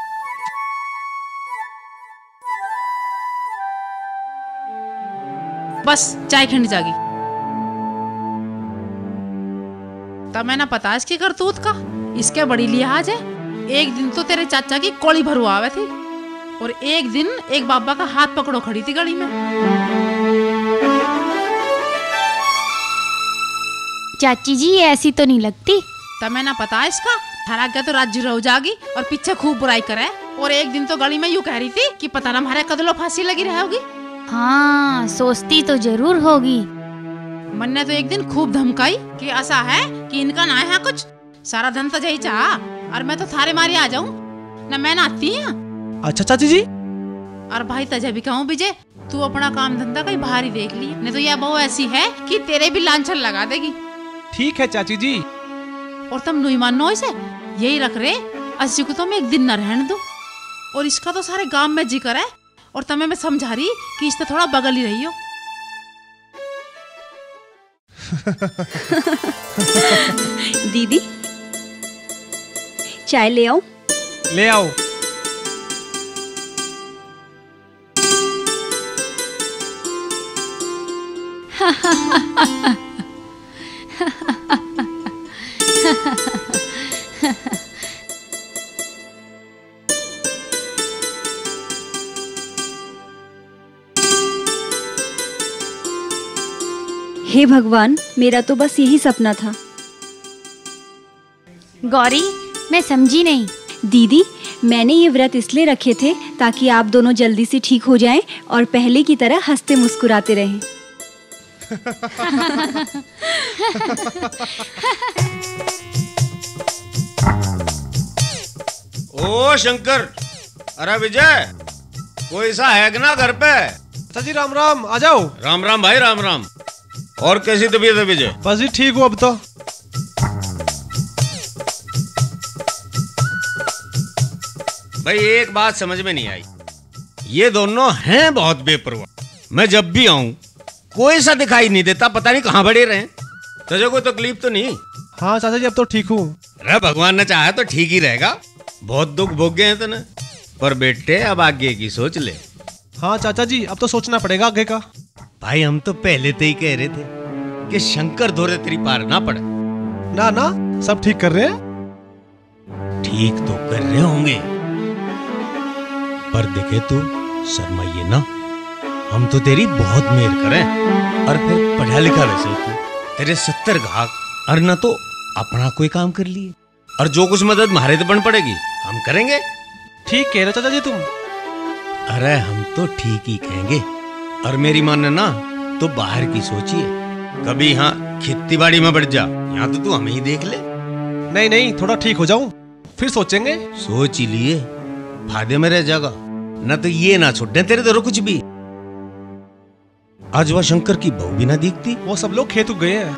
बस चाय खंड जागी। तब मैं ना पता इसकी करतूत का, इसके बड़ी लिहाज है। एक दिन तो तेरे चाचा की कोड़ी भरू आवे थी, और एक दिन एक बाबा का हाथ पकड़ो खड़ी थी गली में। चाची जी ये ऐसी तो नहीं लगती। तब मैं ना पता इसका ठहरा गया तो राज्य रह जागी, और पीछे खूब बुराई करे। और एक दिन तो गली में यूं कह रही थी कि पता ना हमारे कदलों फांसी लगी रहेगी। हाँ सोचती तो जरूर होगी। मन ने तो एक दिन खूब धमकाई कि ऐसा है कि इनका ना है कुछ, सारा धन तो यही चाह, और मैं तो थारे मारी आ जाऊं। न मैं नहाती हैं। अच्छा चाची जी। और भाई तजे भी कहूँ विजय, तू अपना काम धंधा कहीं बाहर ही देख ली, नहीं तो यह बहू ऐसी है कि तेरे भी लांछन लगा देगी। ठीक है चाची जी। और तुम नहीं मानो इसे, यही रख रहे अस्सी को तो मैं एक दिन न रहने दूं। और इसका तो सारे गांव में जिक्र है, और तुम्हें मैं समझा रही कि इससे थोड़ा बगल ही रही हो। दीदी चाय ले आओ। ले आओ। हे भगवान, मेरा तो बस यही सपना था। गौरी, मैं समझी नहीं। दीदी, मैंने ये व्रत इसलिए रखे थे ताकि आप दोनों जल्दी से ठीक हो जाएं और पहले की तरह हंसते मुस्कुराते रहें। ओ शंकर, अरे विजय, कोई सा है कि ना घर पे? चाची राम राम, आ जाओ। राम राम भाई, राम राम। और कैसी तबीयत है विजय? बस जी ठीक हूँ अब तो। भाई एक बात समझ में नहीं आई, ये दोनों हैं बहुत बेपरवाह। मैं जब भी आऊं कोई सा दिखाई नहीं देता, पता नहीं कहाँ बड़े रहे। तुझे कोई तकलीफ तो नहीं? हाँ चाचा जी, अब तो ठीक हूँ। अरे भगवान ने चाहा तो ठीक ही रहेगा, बहुत दुख भोगे हैं तूने। पर बेटे अब आगे की सोच ले। हाँ चाचा जी, अब तो सोचना पड़ेगा आगे का। भाई हम तो पहले से ही कह रहे थे कि शंकर धोरे तेरी पार ना पड़े। ना ना, सब ठीक कर रहे हैं। ठीक तो कर रहे होंगे, पर देखे तू शर्माइए ना, हम तो तेरी बहुत मेहर करें। और फिर पढ़ा लिखा वैसे तू, तेरे 70 घाक, और ना तो अपना कोई काम कर लिए, और जो कुछ मदद मारे तो बन पड़ेगी हम करेंगे। ठीक कह रहे चाचा जी तुम। अरे हम तो ठीक ही कहेंगे। और मेरी माने ना तो बाहर की सोचिए, कभी यहाँ खेती बाड़ी में बढ़ जा, यहाँ तो तू हमें ही देख ले। नहीं नहीं, थोड़ा ठीक हो जाऊं फिर सोचेंगे। सोच ही लिए, फायदे में रह जाएगा, न तो ये ना छुट्टे तेरे तरह कुछ भी। आज वह शंकर की बहू भी ना दिखती। वो सब लोग खेत गए हैं।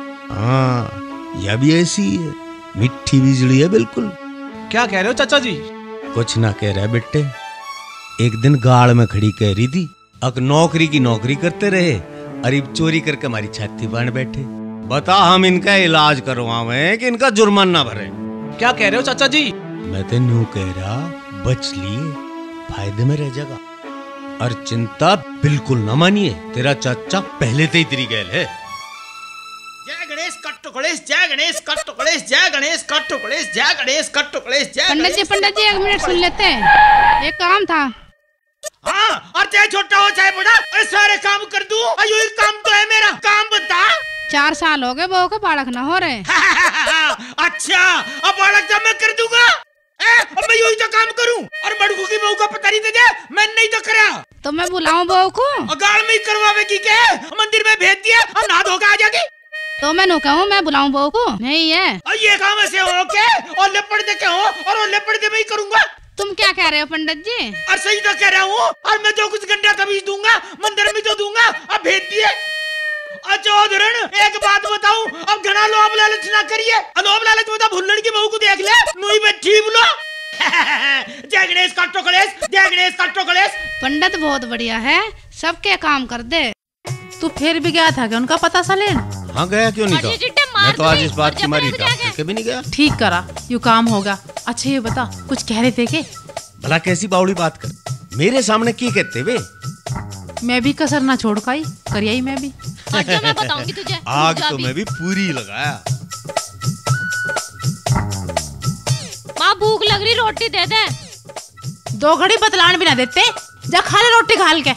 हाँ, यह भी ऐसी है, मिट्टी बिजली है बिल्कुल। क्या कह रहे हो चाचा जी? कुछ ना कह रहा बेटे। एक दिन गाड़ में खड़ी कह रही थी, अक नौकरी की नौकरी करते रहे, अरीब चोरी करके हमारी छाती बांध बैठे। बता हम इनका इलाज करवावें कि इनका जुर्माना भरे? क्या कह रहे हो चाचा जी? मैं तो न्यू कह रहा, बच लिए, फायदे में रह जाएगा। और चिंता बिल्कुल न मानिए, तेरा चाचा पहले से ही तेरी गैल है। जय गणेश कट्टो गणेश, जय गणेश कट्टो गणेश, जय गणेश कट्टो गणेश, जय गणेश कट्टो गणेश, जय। पंडित जी एक मिनट सुन लेते हैं, एक काम था। हाँ, और चाहे छोटा हो चाहे बड़ा, अरे सारे काम कर दूं। अयो एक काम तो है मेरा, काम बता। 4 साल हो गए बहू के बालक ना हो रहे। अच्छा, अब बालक जब मैं कर दूंगा, अब मैं यही तो काम करूं। और बड़कू की बहू का पता नहीं तुझे, मैं नहीं तो करा। तो मैं बुलाऊं बहू को? गाड़ में ही करवावे की के, मंदिर में भेज दिया और नहा धो के आ जाएगी। तो मैं नो कहूँ मैं बुलाऊं बहू को? नहीं है। और ये काम ऐसे हो के और लेपड़ दे के हो, और वो लेपड़ दे मैं ही करूंगा। तुम क्या कह रहे हो पंडित जी? और सही तो कह रहा हूँ। और मैं जो कुछ गंडा कभी दूंगा, मंदिर में तो दूंगा। अब भेज दिए। अच्छा धरण, एक बात बताऊं, अब घना लोभ लालच ना करिए। लोभ लालच में तो भुल्लड़ की बहू को देख ले, नुई बैठी बोलो। जय गणेश कट्टो गणेश, जय गणेश कट्टो गणेश। पंडित बहुत बढ़िया है, सबके काम कर दे। तू फिर भी गया था क्या उनका पता सा लेन? हाँ गया, क्यों नहीं था? मैं तो आज इस बात की मारी डॉक्टर के भी नहीं गया। ठीक करा, यू काम होगा। अच्छा ये बता, कुछ कह रहे थे के? भला कैसी बावड़ी बात कर, मेरे सामने की कहते वे? मैं भी कसर ना छोड़ पाई, करियाई मैं भी। अच्छा मैं बताऊंगी तुझे। आग तो मैं भी पूरी लगाया। माँ भूख लग रही, रोटी दे दे। 2 घड़ी बतलान भी ना देते, जा खा ले रोटी खाल के।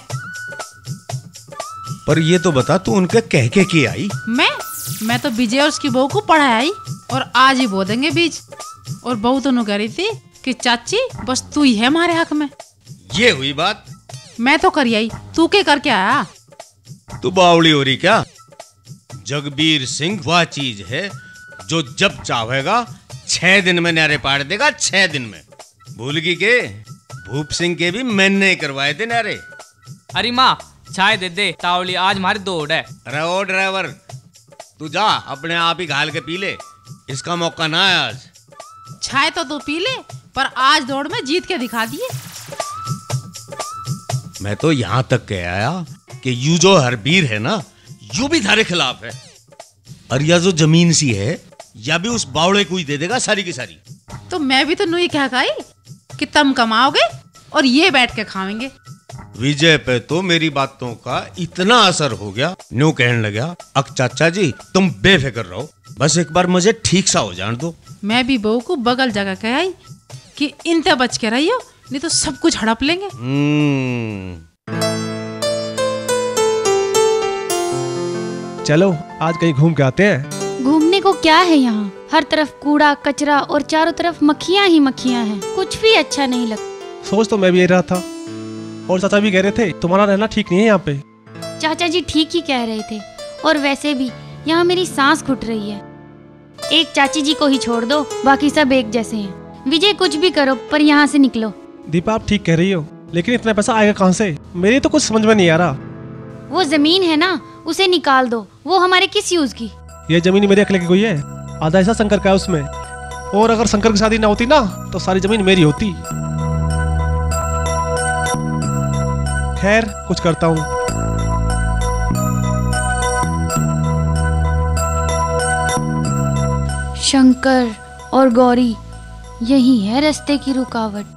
पर ये तो बता तू उनके कह के आई? मैं तो विजय और उसकी बहू को पढ़ाई, और आज ही बो देंगे बीज। और बहू तो कह रही थी कि चाची बस तू ही है हमारे हक में। ये हुई बात। मैं तो करियाई, तू के करके आया? तू बावड़ी हो रही क्या? जगबीर सिंह वह चीज है जो जब चाहेगा 6 दिन में न्यारे पाड़ देगा, 6 दिन में। भूल गई के भूप सिंह के भी मैंने करवाए थे ना रे। अरे माँ चाय दे दे तावली, आज हमारी दौड़ है। अरे ओ ड्राइवर तू जा अपने आप ही घाल के पी ले, इसका मौका ना है आज। चाय तो तू पी ले, पर आज दौड़ में जीत के दिखा दिए। मैं तो यहाँ तक कह आया कि यू जो हरबीर है ना, यू भी थारे खिलाफ है। और यह जो जमीन सी है या भी उस बावड़े को ही दे देगा सारी की सारी। तो मैं भी तो नुई कह गई कि तुम कमाओगे और ये बैठ के खाएंगे। विजय पे तो मेरी बातों का इतना असर हो गया, न्यू कहने लगा अक चाचा जी तुम बेफिक्र रहो, बस एक बार मुझे ठीक सा हो जान दो। मैं भी बहू को बगल जगह कह आई कि इनते बच के रहियो, नहीं तो सब कुछ हड़प लेंगे। चलो आज कहीं घूम के आते हैं। घूमने को क्या है यहाँ? हर तरफ कूड़ा कचरा और चारों तरफ मक्खियाँ ही मक्खियाँ हैं। कुछ भी अच्छा नहीं लगता। सोच तो मैं भी यही रहा था, और चाचा भी कह रहे थे तुम्हारा रहना ठीक नहीं है यहाँ पे। चाचा जी ठीक ही कह रहे थे, और वैसे भी यहाँ मेरी सांस घुट रही है। एक चाची जी को ही छोड़ दो, बाकी सब एक जैसे हैं। विजय कुछ भी करो पर यहाँ से निकलो। दीपा आप ठीक कह रही हो, लेकिन इतना पैसा आएगा कहाँ से? मेरी तो कुछ समझ में नहीं आ रहा। वो जमीन है ना, उसे निकाल दो, वो हमारे किस यूज की? ये जमीन मेरे अकेले की कोई है? आधा हिस्सा शंकर का है उसमें, और अगर शंकर की शादी ना होती ना तो सारी जमीन मेरी होती। खैर कुछ करता हूँ। शंकर और गौरी यही है रास्ते की रुकावट।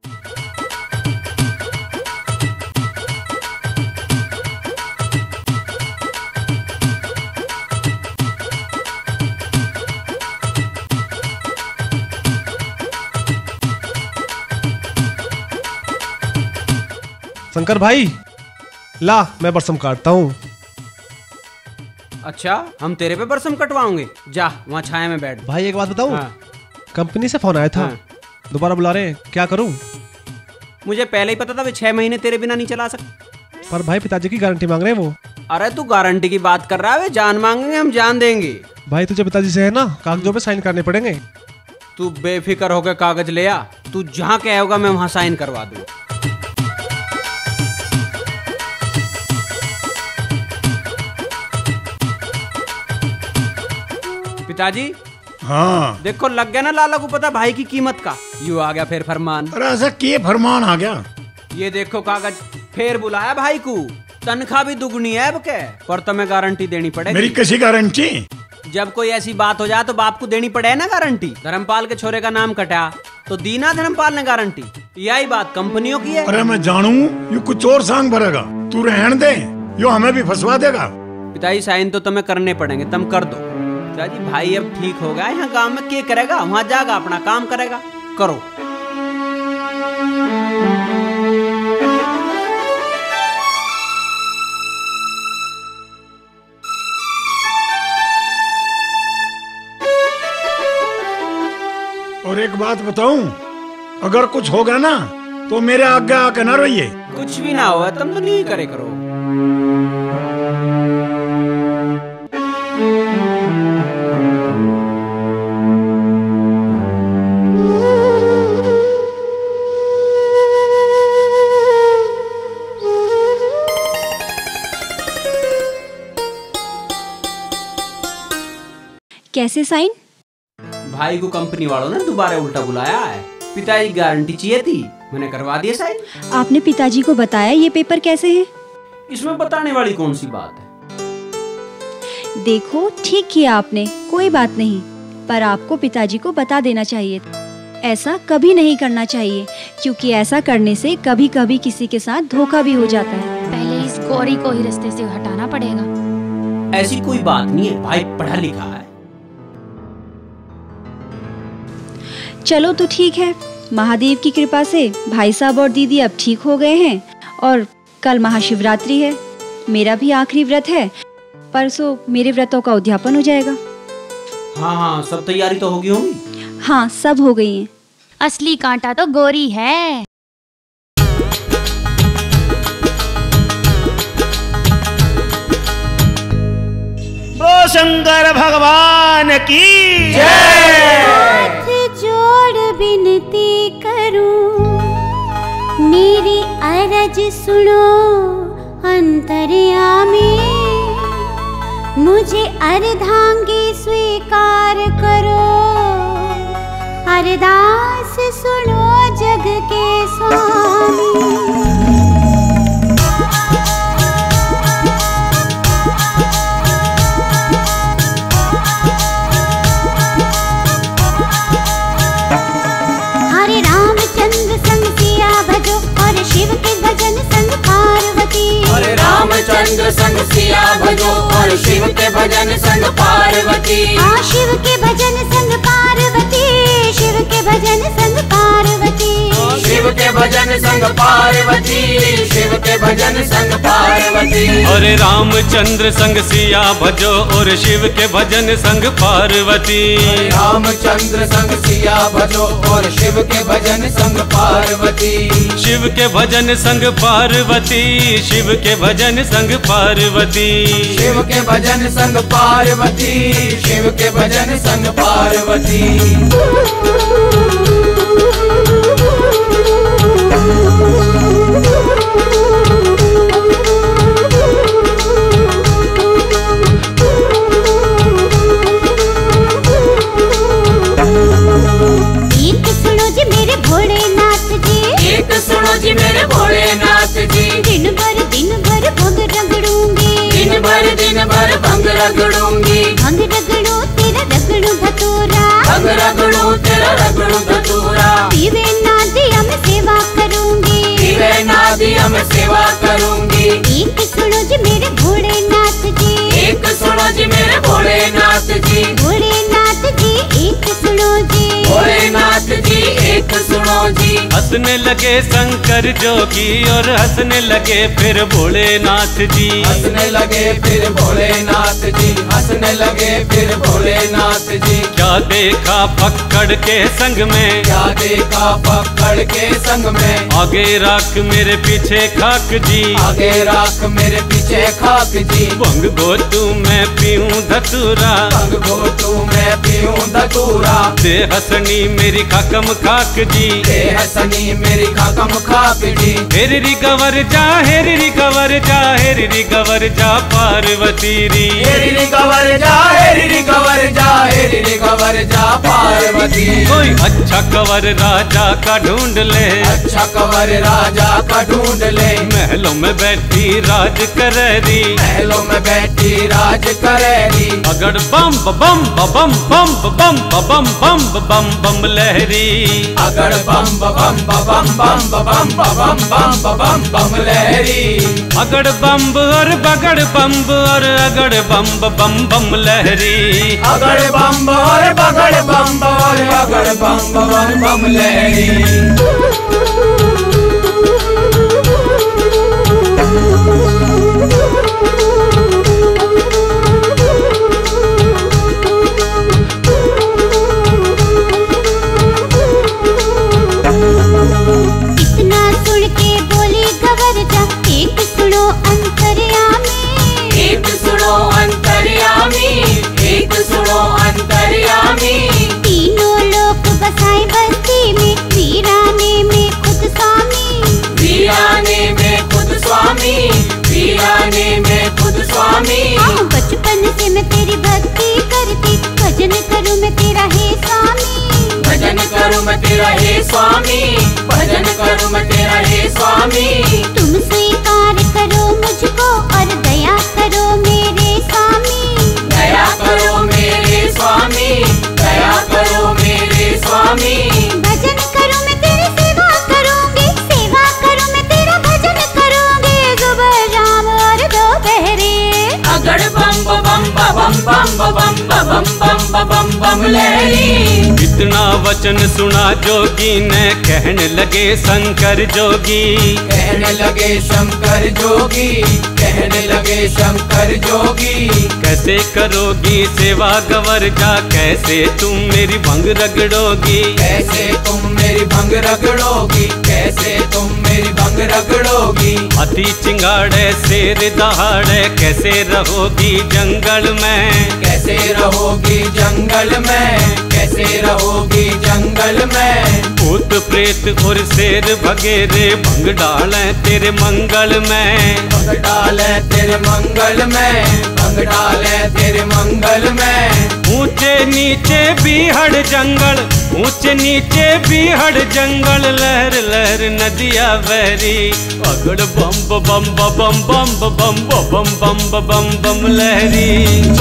शंकर भाई ला मैं बरसम काटता हूँ। अच्छा हम तेरे पे बरसम कटवाओगे? जा वहाँ छाया में बैठ। भाई एक बात बताऊँ? हाँ। कंपनी से फोन आया था। हाँ। दोबारा बुला रहे हैं, क्या करूँ? मुझे पहले ही पता था वे 6 महीने तेरे बिना नहीं चला सकते। पर भाई पिताजी की गारंटी मांग रहे हैं वो। अरे तू गारंटी की बात कर रहा है, वे जान मांगेंगे हम जान देंगे। भाई तुझे पिताजी से है ना, कागजों पे साइन करने पड़ेंगे। तू बेफिक्र होकर कागज ले आ, तू जहाँ कहोगा मैं वहाँ साइन करवा दूँ। पिताजी हाँ देखो लग गया ना लाला को पता भाई की कीमत का। यू आ गया फिर फरमान। अरे ऐसा क्या फरमान आ गया? ये देखो कागज, फिर बुलाया भाई को। तनख्वाह भी दुगनी है अब के, पर तुम्हें गारंटी देनी पड़ेगी। मेरी कैसी गारंटी? जब कोई ऐसी बात हो जाए तो बाप को देनी पड़े ना गारंटी। धर्मपाल के छोरे का नाम कटा तो दीना धर्मपाल ने गारंटी। यही बात कंपनियों की है। अरे मैं जानू यू कुछ और सांग भरेगा, तू रहने दे, यो हमें भी फंसवा देगा। पिताजी साइन तो तुम्हें करने पड़ेंगे, तुम कर दो। पिताजी भाई अब ठीक हो गया, यहाँ गांव में क्या करेगा, वहाँ जाएगा अपना काम करेगा। करो। और एक बात बताऊं, अगर कुछ होगा ना तो मेरे आगे आके ना रहिए। कुछ भी ना हो तुम तो नहीं करे करो। कैसे साइन? भाई को कंपनी वालों ने दोबारा उल्टा बुलाया है। पिताजी गारंटी चाहिए थी, मैंने करवा दिया साइन। आपने पिताजी को बताया ये पेपर कैसे है? इसमें बताने वाली कौन सी बात है? देखो ठीक किया आपने, कोई बात नहीं, पर आपको पिताजी को बता देना चाहिए। ऐसा कभी नहीं करना चाहिए, क्योंकि ऐसा करने से कभी कभी किसी के साथ धोखा भी हो जाता है। पहले इस गौरी को ही रास्ते से हटाना पड़ेगा। ऐसी कोई बात नहीं है, भाई पढ़ा लिखा है। चलो तो ठीक है, महादेव की कृपा से भाई साहब और दीदी अब ठीक हो गए हैं, और कल महाशिवरात्रि है, मेरा भी आखिरी व्रत है। परसों मेरे व्रतों का उद्यापन हो जाएगा। हाँ हाँ सब तैयारी तो होगी होगी। हाँ सब हो गई है। असली कांटा तो गौरी है। ओ शंकर भगवान की जय। हाथ जोड़ विनती करूं सुनो अंतर्यामी, मुझे अर्धांगी स्वीकार करो। अरदास सुनो जग के स्वामी। हरे रामचंद्र संग सिया भजो और शिव के भजन संग पार्वती। हरे रामचंद्र संग सिया भजो और शिव के भजन संग पार्वती। हाँ शिव के भजन संग पार्वती, शिव के भजन संग पार्वती। शिव के भजन संग पार्वती, शिव के भजन संग पार्वती। हरे रामचंद्र संग सिया भजो और शिव के भजन संग पार्वती। रामचंद्र संग सिया भजो और शिव के भजन संग पार्वती। शिव के भजन संग पार्वती, शिव के भजन संग पार्वती। शिव के भजन संग पार्वती, शिव के भजन संग पार्वती। एक सुनो जी मेरे भोलेनाथ जी, एक सुनो जी मेरे भोलेनाथ जी। दिन भर भंग रगड़ूंगी, दिन भर भंग रगड़ूंगी। भंग रगड़ू तेरा रगड़ू धतूरा, भंग रगड़ू तेरा रगड़ू धतूरा। पीवे ना दिया मैं सेवा करूंगी, पीवे ना दिया मैं सेवा करूंगी। एक सुनो जी मेरे भोलेनाथ जी, एक सुनो जी मेरे भोलेनाथ जी। भोलेनाथ जी एक सुनो जी, भोलेनाथ जी एक सुनो जी। हंसने लगे शंकर जोगी और हंसने लगे फिर भोलेनाथ जी। हंसने लगे फिर भोलेनाथ जी, हंसने लगे फिर भोलेनाथ जी। क्या देखा पकड़ के संग में, क्या देखा पकड़ के संग में। आगे राख मेरे पीछे खाक जी, आगे राख मेरे पीछे खाक जी। भंग घोटू मैं पीऊं धतूरा, भंग घोटू मैं पीऊं धतूरा। दे हसनी मेरी खाकम खाक जी, दे हसनी मेरी खाकम खाक जी। हेरी गवर जा, हेरी गवर जा, हेरी गवर जा पार्वती री। हेरी गवर जा, हेरी गवर जा, हेरी गवर जा पार्वती। कोई अच्छा कवर राजा का ढूंढ ले, अच्छा कवर राजा का ढूंढ ले। महलों में बैठी राज करेरी, महलों में बैठी राज करेरी। अगड़ बम बम बम बम बम बम बम बम बम लहरी। अगड़ बम बम बम बम बम बम बम बम बम लहरी। अगड़ बम्ब और बगड़ बम्ब और अगड़ बम्ब बम बम लहरी। अगड़ बम्ब और बगड़ बम्ब और अगड़ बम्ब बम बम लहरी। इतना सुन के बोली गवर जा, एक सुनो अंतर्यामी। एक सुनो अंतर्यामी, एक सुनो अंतर्यामी। तीनों लोक बसाए बस्ती में, वीराने में खुद स्वामी। वीराने में खुद स्वामी, वीराने में खुद स्वामी। हाँ बचपन से मैं तेरी भक्ति करती, भजन करूँ मैं तेरा हे स्वामी। भजन करूँ मैं तेरा हे स्वामी, भजन करूँ मैं तेरा हे स्वामी। तुम स्वीकार करो मुझको और दया करो मेरे स्वामी। दया करो मेरे स्वामी, दया करो मेरे स्वामी। भजन करूँ मैं तेरी सेवा करूँगी, सेवा करूँ मैं तेरा भजन करूँगी। सुबह शाम और दोपहरे। अगड़ बम बम बम बम बम बम बम बम बम लहरी। इतना वचन सुना जोगी ने, कहने लगे शंकर जोगी। कहने लगे शंकर जोगी, कहने लगे शंकर जोगी। कैसे करोगी सेवा गवर जा, कैसे तुम मेरी भंग रगड़ोगी, कैसे तुम मेरी भंग रगड़ोगी, कैसे तुम मेरी भंग रगड़ोगी। हाथी चिंगाड़े शेर दहाड़े, कैसे रहोगी जंगल में, कैसे रहोगी जंगल में, कैसे रहोगी जंगल में। भूत प्रेत और शेर भगेरे भंग डाले तेरे मंगल में, भंग डाले तेरे मंगल में, भंग डाले तेरे मंगल में। ऊंचे नीचे बीहड़ जंगल, ऊंचे नीचे बीहड़ जंगल, लहर लहर नदिया बहरी, अगड़ बम बम बम बम बम बम बम बम बम लहरी।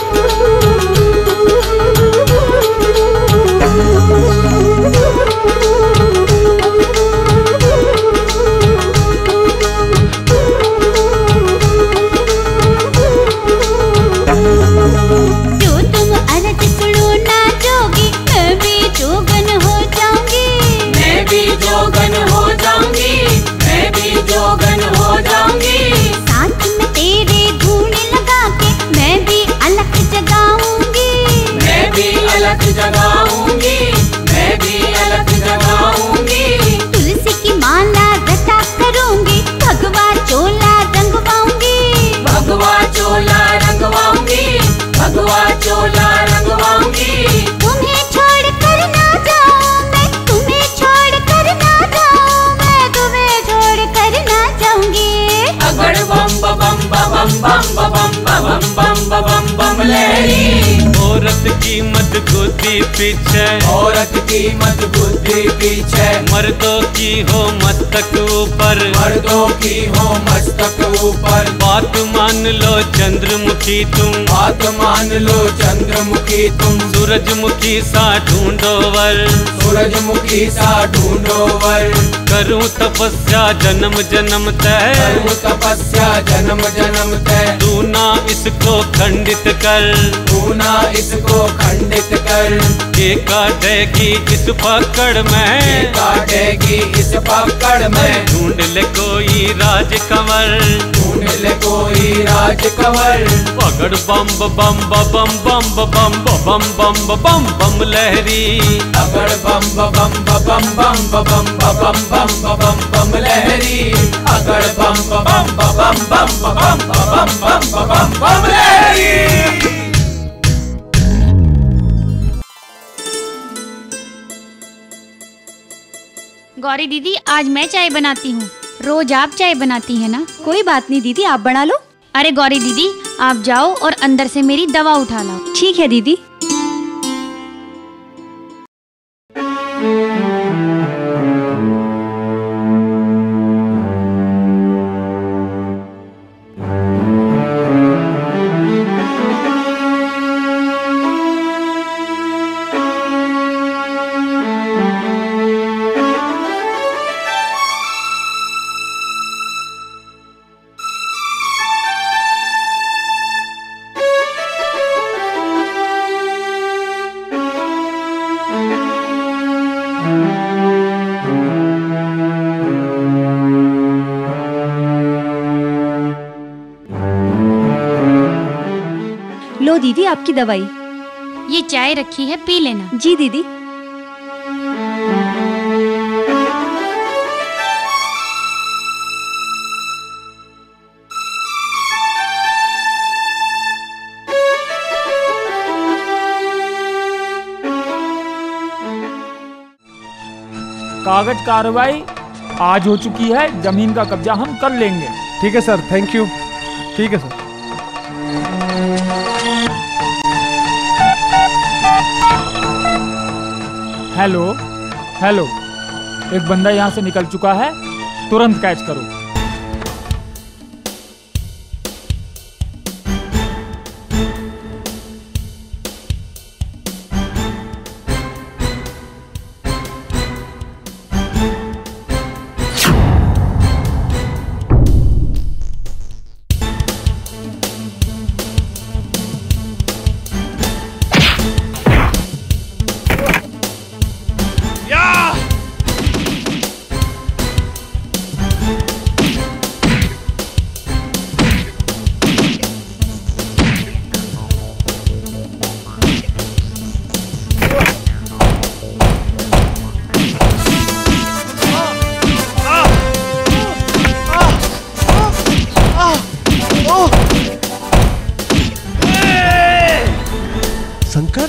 जोगन हो जाऊंगी, मैं भी जोगन हो जाऊंगी। साथ में तेरे धूल लगा के मैं भी अलग जगाऊंगी, मैं भी अलग जगाऊंगी, मैं भी अलग जगाऊंगी। तुलसी की माला रटा करूंगी, भगवा चोला रंगवाऊंगी, भगवा चोला रंगवाऊंगी, भगवा चोला रंगवाऊंगी। तुम्हें छोड़ कर ना जाऊं मैं, तुम्हें छोड़ कर ना जाऊं मैं, तुम्हें छोड़ कर ना जाऊंगी। अगड़ बम बम बम बम बम बम बम बम बम लहरी। औरत की मत बुद्धि पीछे, औरत की मत बुद्धि पीछे, मर्दों की हो मस्तक ऊपर, मर्दों की हो मस्तक ऊपर। बात मान लो चंद्रमुखी तुम, बात मान लो चंद्रमुखी तुम। सूरजमुखी सा ढूंढो वर, सूरजमुखी सा ढूंढो वर। करूं तपस्या जन्म जन्म तय, करूं तपस्या जन्म जन्म तय। तू ना इसको खंडित कर, तू ना इसको खंडित कर। ये काटेगी इस पकड़ में, काटेगी इस पकड़ में। ढूंढ ले कोई राज कंवर, ढूंढ ले कोई राज कंवर। पकड़ बम बम बम बम बम बम बम बम बम लहरी, अगड़ बम बम बम बम बम बम बम बम बम लहरी, अगड़ बम बम बम बम बम बम बम बम लहरी। गौरी दीदी आज मैं चाय बनाती हूँ, रोज आप चाय बनाती है ना। कोई बात नहीं दीदी, आप बना लो। अरे गौरी दीदी आप जाओ और अंदर से मेरी दवा उठा लाओ। ठीक है दीदी। लो दीदी आपकी दवाई। ये चाय रखी है, पी लेना। जी दीदी। कागज कार्रवाई आज हो चुकी है, जमीन का कब्जा हम कर लेंगे। ठीक है सर, थैंक यू। ठीक है सर। हेलो हेलो, एक बंदा यहाँ से निकल चुका है, तुरंत कैच करो। शंकर?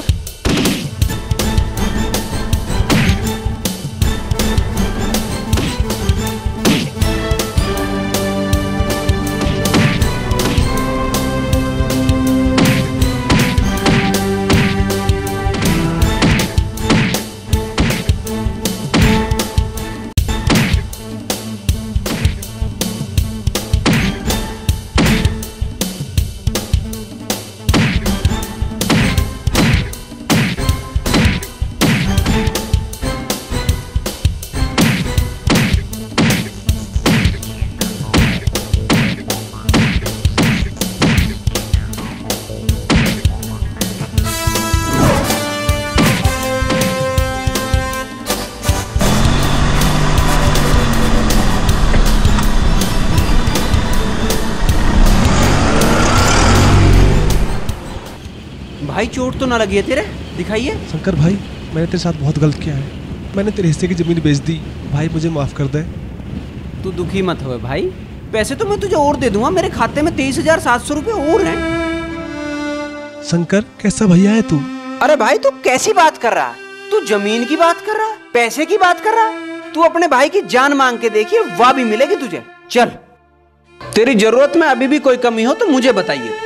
भाई चोट तो ना लगी है तेरे? दिखाइए। शंकर भाई, मैंने तेरे साथ बहुत गलत किया है। मैंने तेरे हिस्से की जमीन बेच दी। भाई मुझे माफ कर दे। तू दुखी मत हो भाई, पैसे तो मैं तुझे और दे दूंगा। मेरे खाते में 23,700 रुपए और हैं। शंकर कैसा भैया है तू? अरे भाई तू कैसी बात कर रहा है? तू जमीन की बात कर रहा है, पैसे की बात कर रहा है? तू अपने भाई की जान मांग के देखिए, वह भी मिलेगी तुझे। चल, तेरी जरूरत में अभी भी कोई कमी हो तो मुझे बताइए।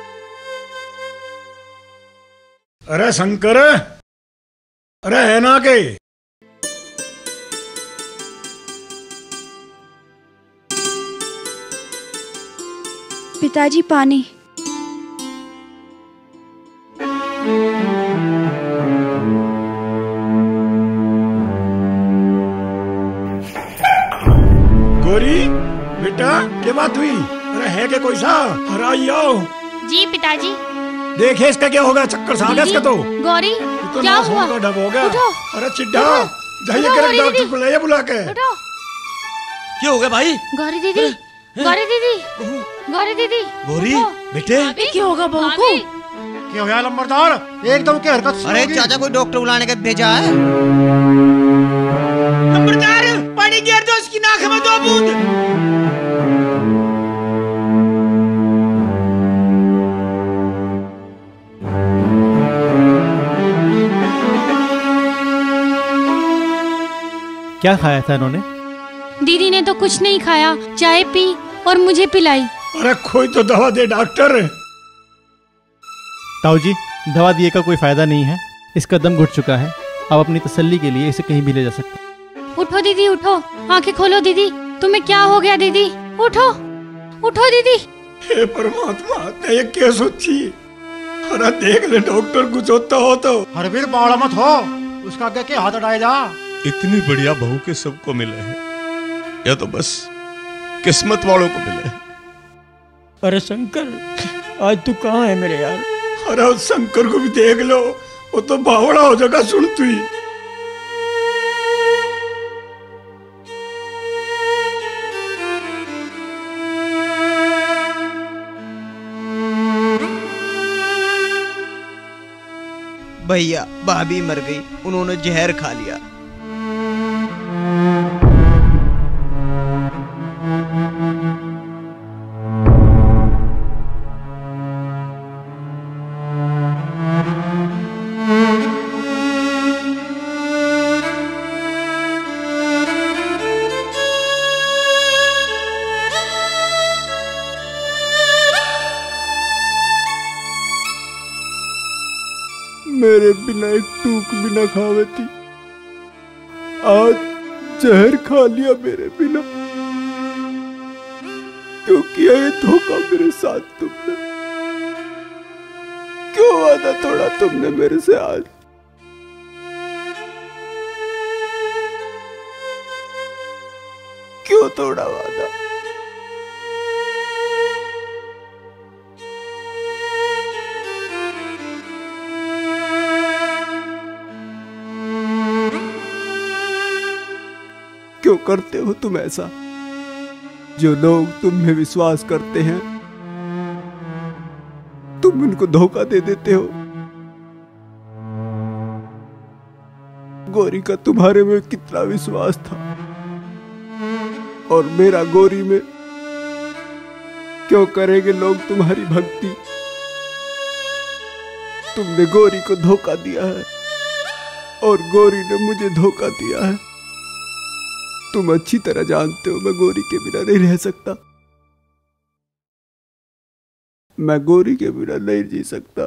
अरे शंकर, अरे है ना के? पिताजी पानी। गोरी बेटा, क्या बात हुई? अरे है क्या कोई सा? अरे आओ। जी पिताजी। देखे इसका क्या होगा? चक्कर सा गया इसका तो। गौरी तो क्या हुआ? डब हो गया। उठो। अरे चिड्डा, जाइए कर डॉक्टर को लाइए बुला के। उठो। क्या हो गया भाई? गौरी दीदी, गौरी दीदी, गौरी दीदी। गौरी बेटे, क्या होगा बहू को? क्या हो गया लंबरदार? एकदम क्या हरकत? अरे चाचा कोई डॉक्टर बुलाने के भेजा है। लंबरदार, पानी गिर दो उसकी नाक में 2 बूंद। क्या खाया था इन्होंने? दीदी ने तो कुछ नहीं खाया, चाय पी और मुझे पिलाई। अरे कोई तो दवा दे डॉक्टर। ताऊ जी, दवा दिए का कोई फायदा नहीं है। इसका दम घुट चुका है। अब अपनी तसल्ली के लिए इसे कहीं भी ले जा सकते। उठो दीदी, उठो, आंखें खोलो दीदी। तुम्हें क्या हो गया दीदी? उठो, उठो दीदी। हे परमात्मा, ये क्या सोची? अरे देख ले डॉक्टर कुछ होता हो तो। हरवीर बाड़ा मत हो, उसका आगे के हाथ हटाए जा। इतनी बढ़िया बहू के सबको मिले हैं, या तो बस किस्मत वालों को मिले हैं। अरे शंकर, आज तू कहाँ है मेरे यार? अरे उस शंकर को भी देख लो, वो तो बावड़ा हो जाएगा सुन तू ही। भैया भाभी मर गई, उन्होंने जहर खा लिया। मेरे बिना एक टूक भी न खावे थी, आज जहर खा लिया मेरे बिना। क्यों किया ये धोखा मेरे साथ तुमने? क्यों वादा तोड़ा तुमने मेरे से आज? क्यों तोड़ा वादा? क्यों करते हो तुम ऐसा? जो लोग तुम में विश्वास करते हैं, तुम उनको धोखा दे देते हो। गौरी का तुम्हारे में कितना विश्वास था, और मेरा गौरी में। क्यों करेंगे लोग तुम्हारी भक्ति? तुमने गौरी को धोखा दिया है और गौरी ने मुझे धोखा दिया है। तुम अच्छी तरह जानते हो मैं गौरी के बिना नहीं रह सकता। मैं गौरी के बिना नहीं जी सकता।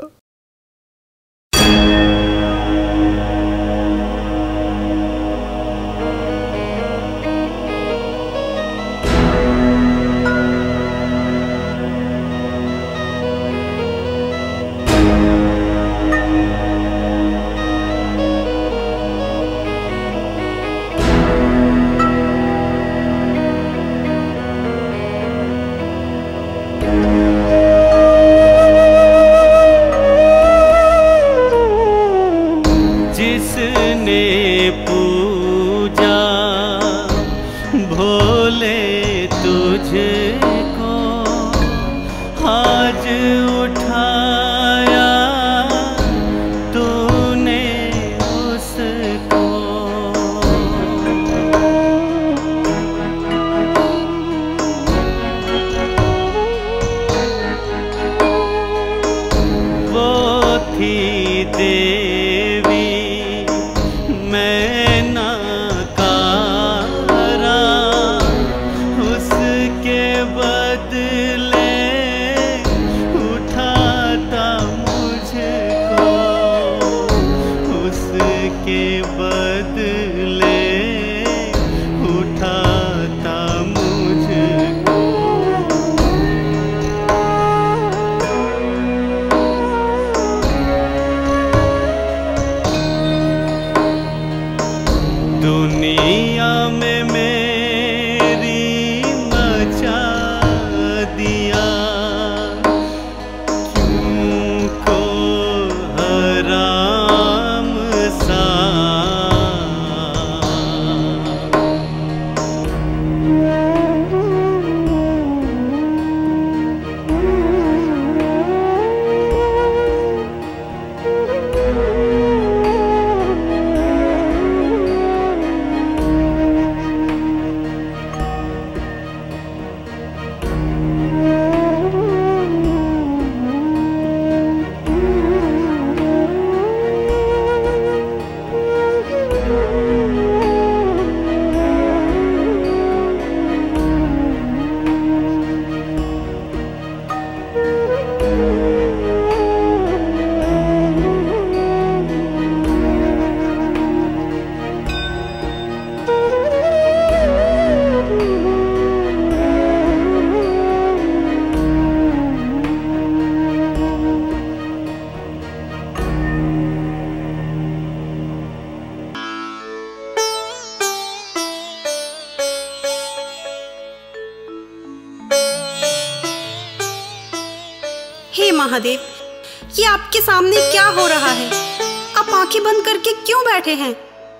हे महादेव, ये आपके सामने क्या हो रहा है? आप आंखें बंद करके क्यों बैठे हैं?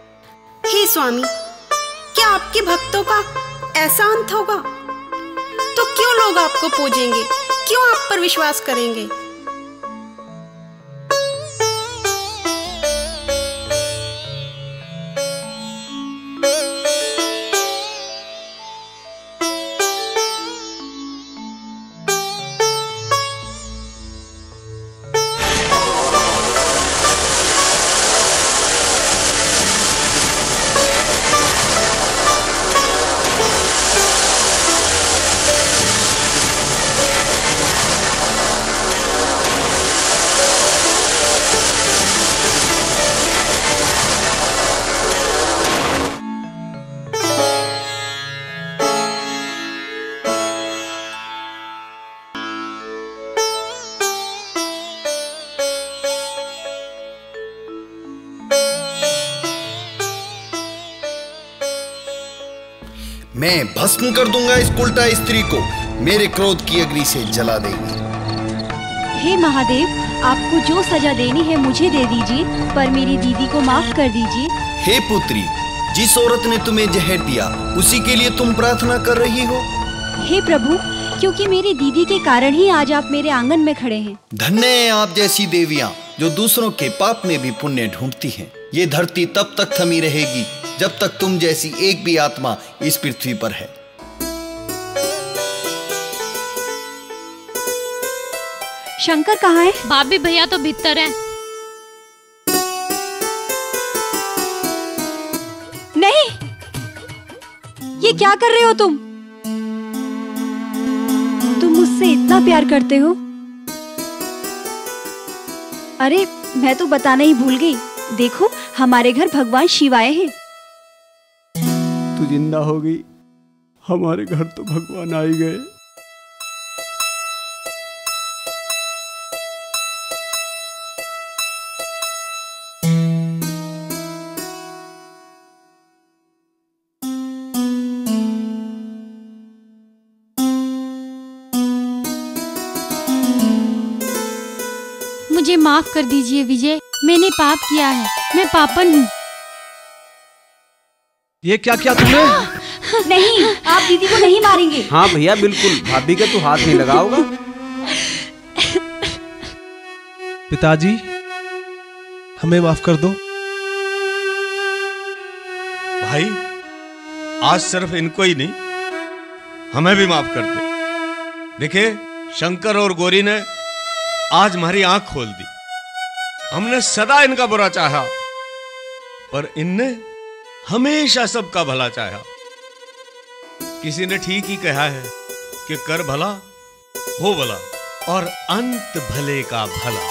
हे स्वामी, क्या आपके भक्तों का ऐसा अंत होगा? तो क्यों लोग आपको पूजेंगे? क्यों आप पर विश्वास करेंगे? मैं भस्म कर दूंगा इस उल्टा स्त्री को, मेरे क्रोध की अग्नि से जला देगी। हे महादेव, आपको जो सजा देनी है मुझे दे दीजिए, पर मेरी दीदी को माफ कर दीजिए। हे पुत्री, जिस औरत ने तुम्हें जहर दिया उसी के लिए तुम प्रार्थना कर रही हो? हे प्रभु, क्योंकि मेरी दीदी के कारण ही आज आप मेरे आंगन में खड़े हैं। धन्य है आप जैसी देवियां जो दूसरों के पाप में भी पुण्य ढूंढती हैं। ये धरती तब तक थमी रहेगी जब तक तुम जैसी एक भी आत्मा इस पृथ्वी पर है। शंकर कहाँ है? भाभी भैया तो भीतर है। क्या कर रहे हो तुम मुझसे इतना प्यार करते हो? अरे मैं तो बताना ही भूल गई। देखो हमारे घर भगवान शिव आए हैं। तू जिंदा हो गई, हमारे घर तो भगवान आ ही गए। मुझे माफ कर दीजिए विजय, मैंने पाप किया है, मैं पापन हूँ। ये क्या किया तुमने? नहीं, आप दीदी को नहीं मारेंगे। हाँ भैया बिल्कुल, भाभी का तो हाथ नहीं लगा होगा। पिताजी हमें माफ कर दो। भाई आज सिर्फ इनको ही नहीं, हमें भी माफ कर दे। देखिए शंकर और गौरी ने आज हमारी आंख खोल दी। हमने सदा इनका बुरा चाहा, पर इनने हमेशा सबका भला चाहा। किसी ने ठीक ही कहा है कि कर भला हो भला और अंत भले का भला।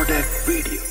Kodak Video.